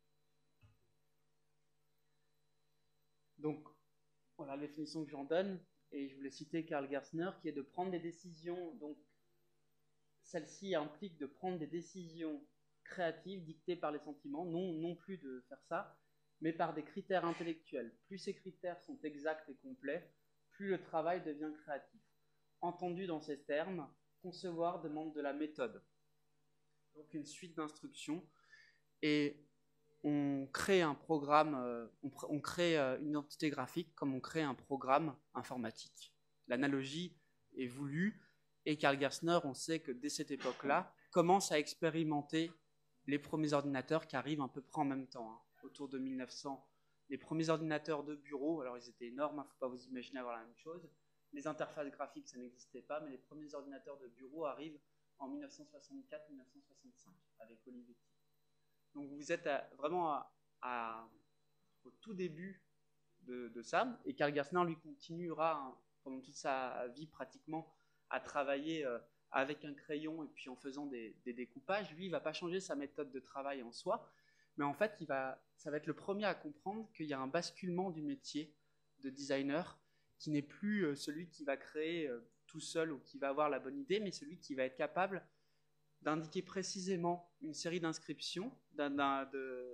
Donc, voilà la définition que j'en donne, et je voulais citer Karl Gerstner, qui est de prendre des décisions, donc celle-ci implique de prendre des décisions créatives dictées par les sentiments, non plus de faire ça, mais par des critères intellectuels. Plus ces critères sont exacts et complets, plus le travail devient créatif. Entendu dans ces termes, concevoir demande de la méthode. Donc une suite d'instructions, et on crée un programme, on crée une entité graphique comme on crée un programme informatique. L'analogie est voulue, et Karl Gerstner, on sait que dès cette époque-là, commence à expérimenter les premiers ordinateurs qui arrivent à peu près en même temps, autour de 1900. Les premiers ordinateurs de bureau, alors ils étaient énormes, il ne faut pas vous imaginer avoir la même chose. Les interfaces graphiques, ça n'existait pas, mais les premiers ordinateurs de bureau arrivent en 1964-1965 avec Olivetti. Donc vous êtes vraiment au tout début de ça, et Karl Gerstner lui continuera pendant toute sa vie pratiquement à travailler avec un crayon et puis en faisant des découpages. Lui, il ne va pas changer sa méthode de travail en soi, mais en fait, ça va être le premier à comprendre qu'il y a un basculement du métier de designer qui n'est plus celui qui va créer tout seul ou qui va avoir la bonne idée, mais celui qui va être capable d'indiquer précisément une série d'inscriptions, de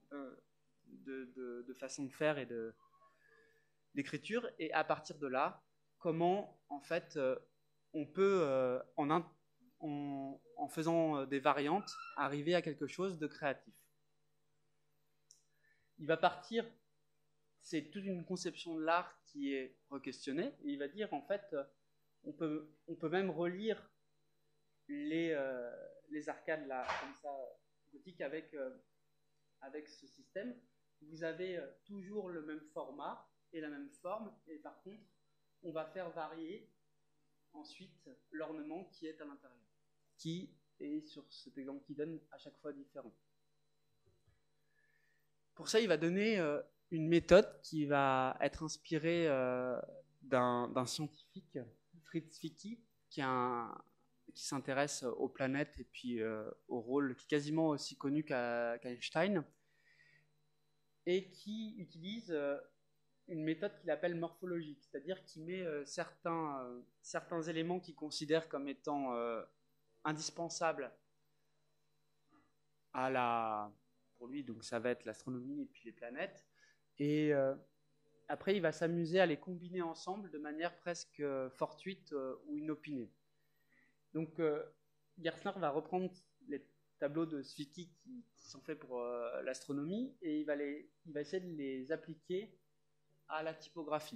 façon de faire et d'écriture, et à partir de là, comment en fait on peut, en faisant des variantes, arriver à quelque chose de créatif. Il va partir, c'est toute une conception de l'art qui est re-questionnée, et il va dire en fait, on peut même relire les arcades là, comme ça, gothiques avec ce système. Vous avez toujours le même format et la même forme, et par contre, on va faire varier ensuite l'ornement qui est à l'intérieur, qui est sur cet exemple qui donne à chaque fois différent. Pour ça, il va donner une méthode qui va être inspirée d'un scientifique, Fritz Zwicky, qui s'intéresse aux planètes et puis au rôle, qui est quasiment aussi connu qu'Einstein, et qui utilise une méthode qu'il appelle morphologique, c'est-à-dire qu'il met certains éléments qu'il considère comme étant indispensables pour lui, donc ça va être l'astronomie et puis les planètes, et après il va s'amuser à les combiner ensemble de manière presque fortuite ou inopinée. Donc Gerstner va reprendre les tableaux de Zwicky qui sont faits pour l'astronomie, et il va essayer de les appliquer à la typographie.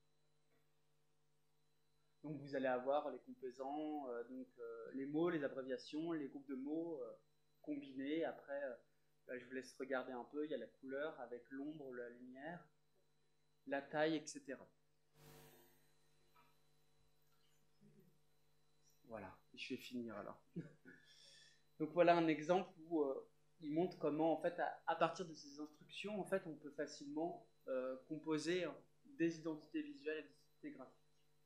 Donc vous allez avoir les composants, les mots, les abréviations, les groupes de mots combinés. Après, là, je vous laisse regarder un peu, il y a la couleur avec l'ombre, la lumière, la taille, etc. Voilà, je vais finir alors. Donc voilà un exemple où il montre comment, en fait, à partir de ces instructions, en fait, on peut facilement composer des identités visuelles et des identités graphiques.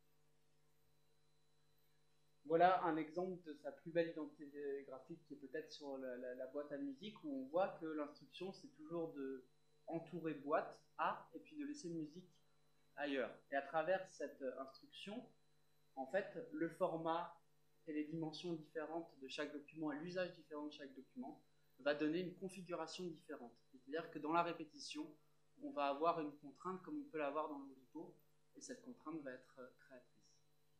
Voilà un exemple de sa plus belle identité graphique qui est peut-être sur la boîte à musique, où on voit que l'instruction, c'est toujours de entourer boîte A et puis de laisser musique ailleurs. Et à travers cette instruction, en fait, le format et les dimensions différentes de chaque document et l'usage différent de chaque document va donner une configuration différente. C'est-à-dire que dans la répétition, on va avoir une contrainte comme on peut l'avoir dans l'Oulipo, et cette contrainte va être créatrice.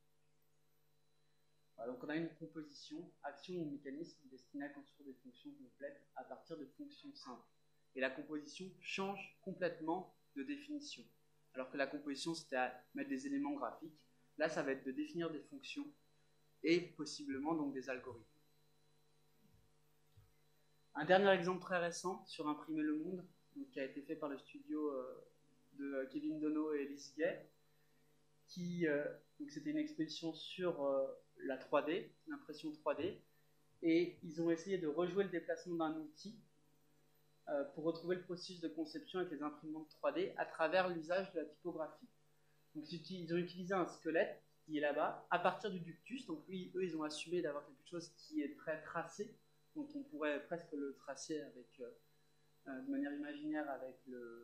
Voilà, donc on a une composition, action ou mécanisme destiné à construire des fonctions complètes à partir de fonctions simples. Et la composition change complètement de définition. Alors que la composition, c'était à mettre des éléments graphiques. Là, ça va être de définir des fonctions et possiblement donc des algorithmes. Un dernier exemple très récent sur Imprimer le Monde, donc, qui a été fait par le studio de Kevin Dono et Lise Gay, donc c'était une expédition sur la 3D, l'impression 3D, et ils ont essayé de rejouer le déplacement d'un outil pour retrouver le processus de conception avec les imprimantes 3D à travers l'usage de la typographie. Donc ils ont utilisé un squelette qui est là-bas, à partir du ductus. Donc eux, ils ont assumé d'avoir quelque chose qui est très tracé, donc on pourrait presque le tracer de manière imaginaire avec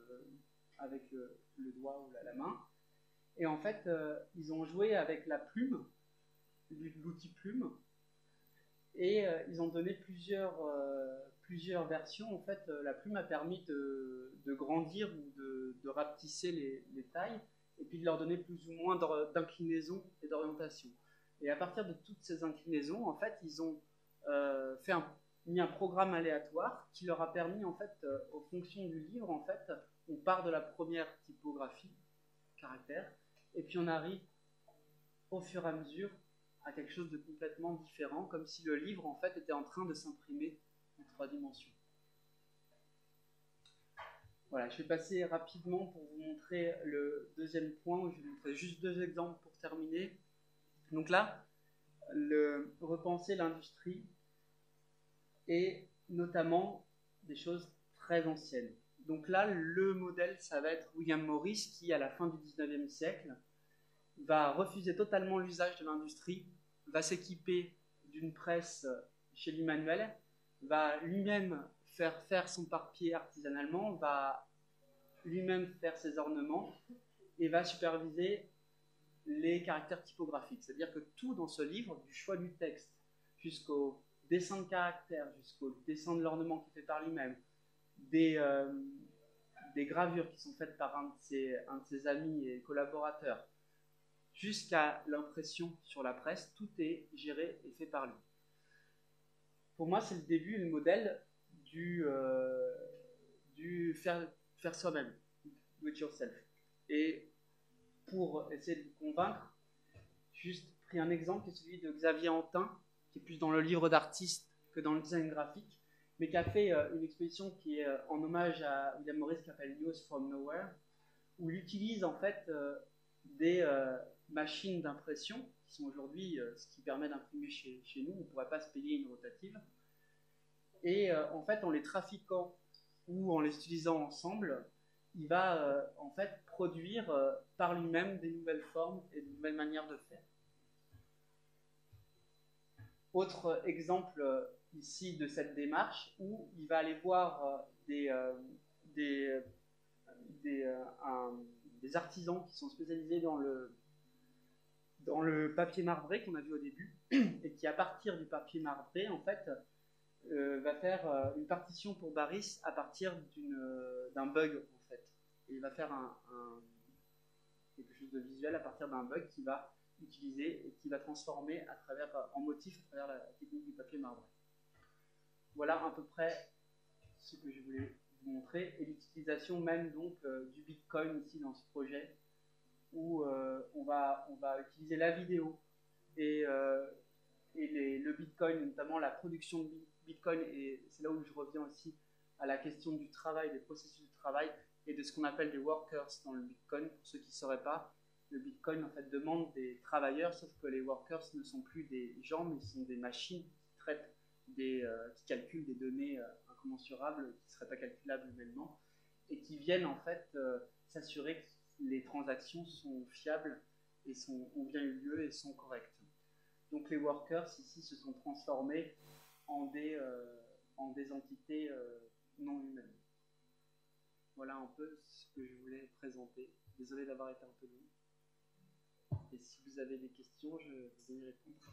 le doigt ou la main. Et en fait, ils ont joué avec la plume, l'outil plume, et ils ont donné plusieurs versions. En fait, la plume a permis de grandir ou de rapetisser les tailles, et puis de leur donner plus ou moins d'inclinaison et d'orientation. Et à partir de toutes ces inclinaisons, en fait, ils ont mis un programme aléatoire qui leur a permis, en fait, aux fonctions du livre, en fait, on part de la première typographie, caractère, et puis on arrive au fur et à mesure à quelque chose de complètement différent, comme si le livre, en fait, était en train de s'imprimer en 3 dimensions. Voilà, je vais passer rapidement pour vous montrer le deuxième point, où je vais vous montrer juste 2 exemples pour terminer. Donc là, repenser l'industrie et notamment des choses très anciennes. Donc là, le modèle, ça va être William Morris qui, à la fin du 19e siècle, va refuser totalement l'usage de l'industrie, va s'équiper d'une presse chez lui manuelle, va lui-même faire son papier artisanalement, va lui-même faire ses ornements et va superviser les caractères typographiques. C'est-à-dire que tout dans ce livre, du choix du texte jusqu'aux dessin de caractère jusqu'au dessin de l'ornement qui est fait par lui-même, des gravures qui sont faites par un de ses amis et collaborateurs, jusqu'à l'impression sur la presse, tout est géré et fait par lui. Pour moi, c'est le début et le modèle du faire soi-même, do it yourself. Et pour essayer de vous convaincre, juste pris un exemple qui est celui de Xavier Antin, qui est plus dans le livre d'artiste que dans le design graphique, mais qui a fait une exposition qui est en hommage à William Morris, qui s'appelle News from Nowhere, où il utilise en fait des machines d'impression, qui sont aujourd'hui ce qui permet d'imprimer chez nous. On ne pourrait pas se payer une rotative. Et en fait, en les trafiquant ou en les utilisant ensemble, il va en fait produire par lui-même des nouvelles formes et de nouvelles manières de faire. Autre exemple ici de cette démarche où il va aller voir des artisans qui sont spécialisés dans le papier marbré qu'on a vu au début et qui, à partir du papier marbré, en fait, va faire une partition pour Baris à partir d'un bug, en fait. Et il va faire quelque chose de visuel à partir d'un bug qu'il va utiliser et qui va transformer en motif à travers la technique du papier marbré. Voilà à peu près ce que je voulais vous montrer, et l'utilisation même donc du Bitcoin ici dans ce projet, où on va utiliser la vidéo et le Bitcoin, notamment la production de Bitcoin, et c'est là où je reviens aussi à la question du travail, des processus de travail et de ce qu'on appelle des workers dans le Bitcoin. Pour ceux qui ne sauraient pas, le Bitcoin en fait demande des travailleurs, sauf que les workers ne sont plus des gens, mais sont des machines qui traitent qui calculent des données incommensurables qui ne seraient pas calculables humainement, et qui viennent en fait s'assurer que les transactions sont fiables et ont bien eu lieu et sont correctes. Donc les workers ici se sont transformés en des entités non humaines. Voilà un peu ce que je voulais présenter. Désolé d'avoir été un peu long. Et si vous avez des questions, je vais y répondre.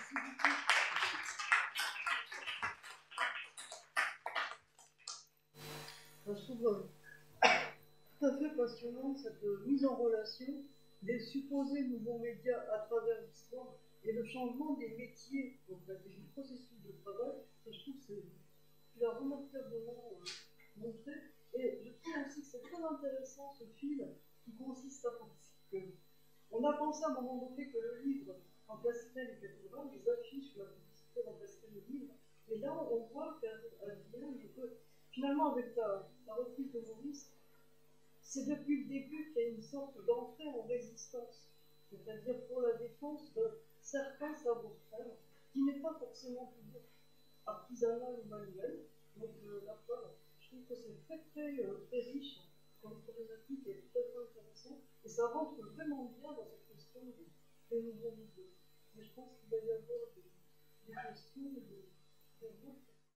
Je trouve tout à fait passionnante cette mise en relation des supposés nouveaux médias à travers l'histoire et le changement des métiers, donc du processus de travail. Et je trouve que tu l'as remarquablement montré. Et je trouve aussi que c'est très intéressant ce fil qui consiste à penser que on a pensé à un moment donné que le livre remplacerait les cathédrales, les affiches, la publicité remplacerait le livre. Et là, on voit qu'à que finalement, avec la reprise de Maurice, c'est depuis le début qu'il y a une sorte d'entrée en résistance, c'est-à-dire pour la défense de certains savoir-faire, qui n'est pas forcément toujours artisanal ou manuel. Donc là, je trouve que c'est très riche comme problématique et très intéressant, et ça rentre vraiment bien dans cette question des nouveaux médias. Mais je pense qu'il va y avoir des questions, des groupes.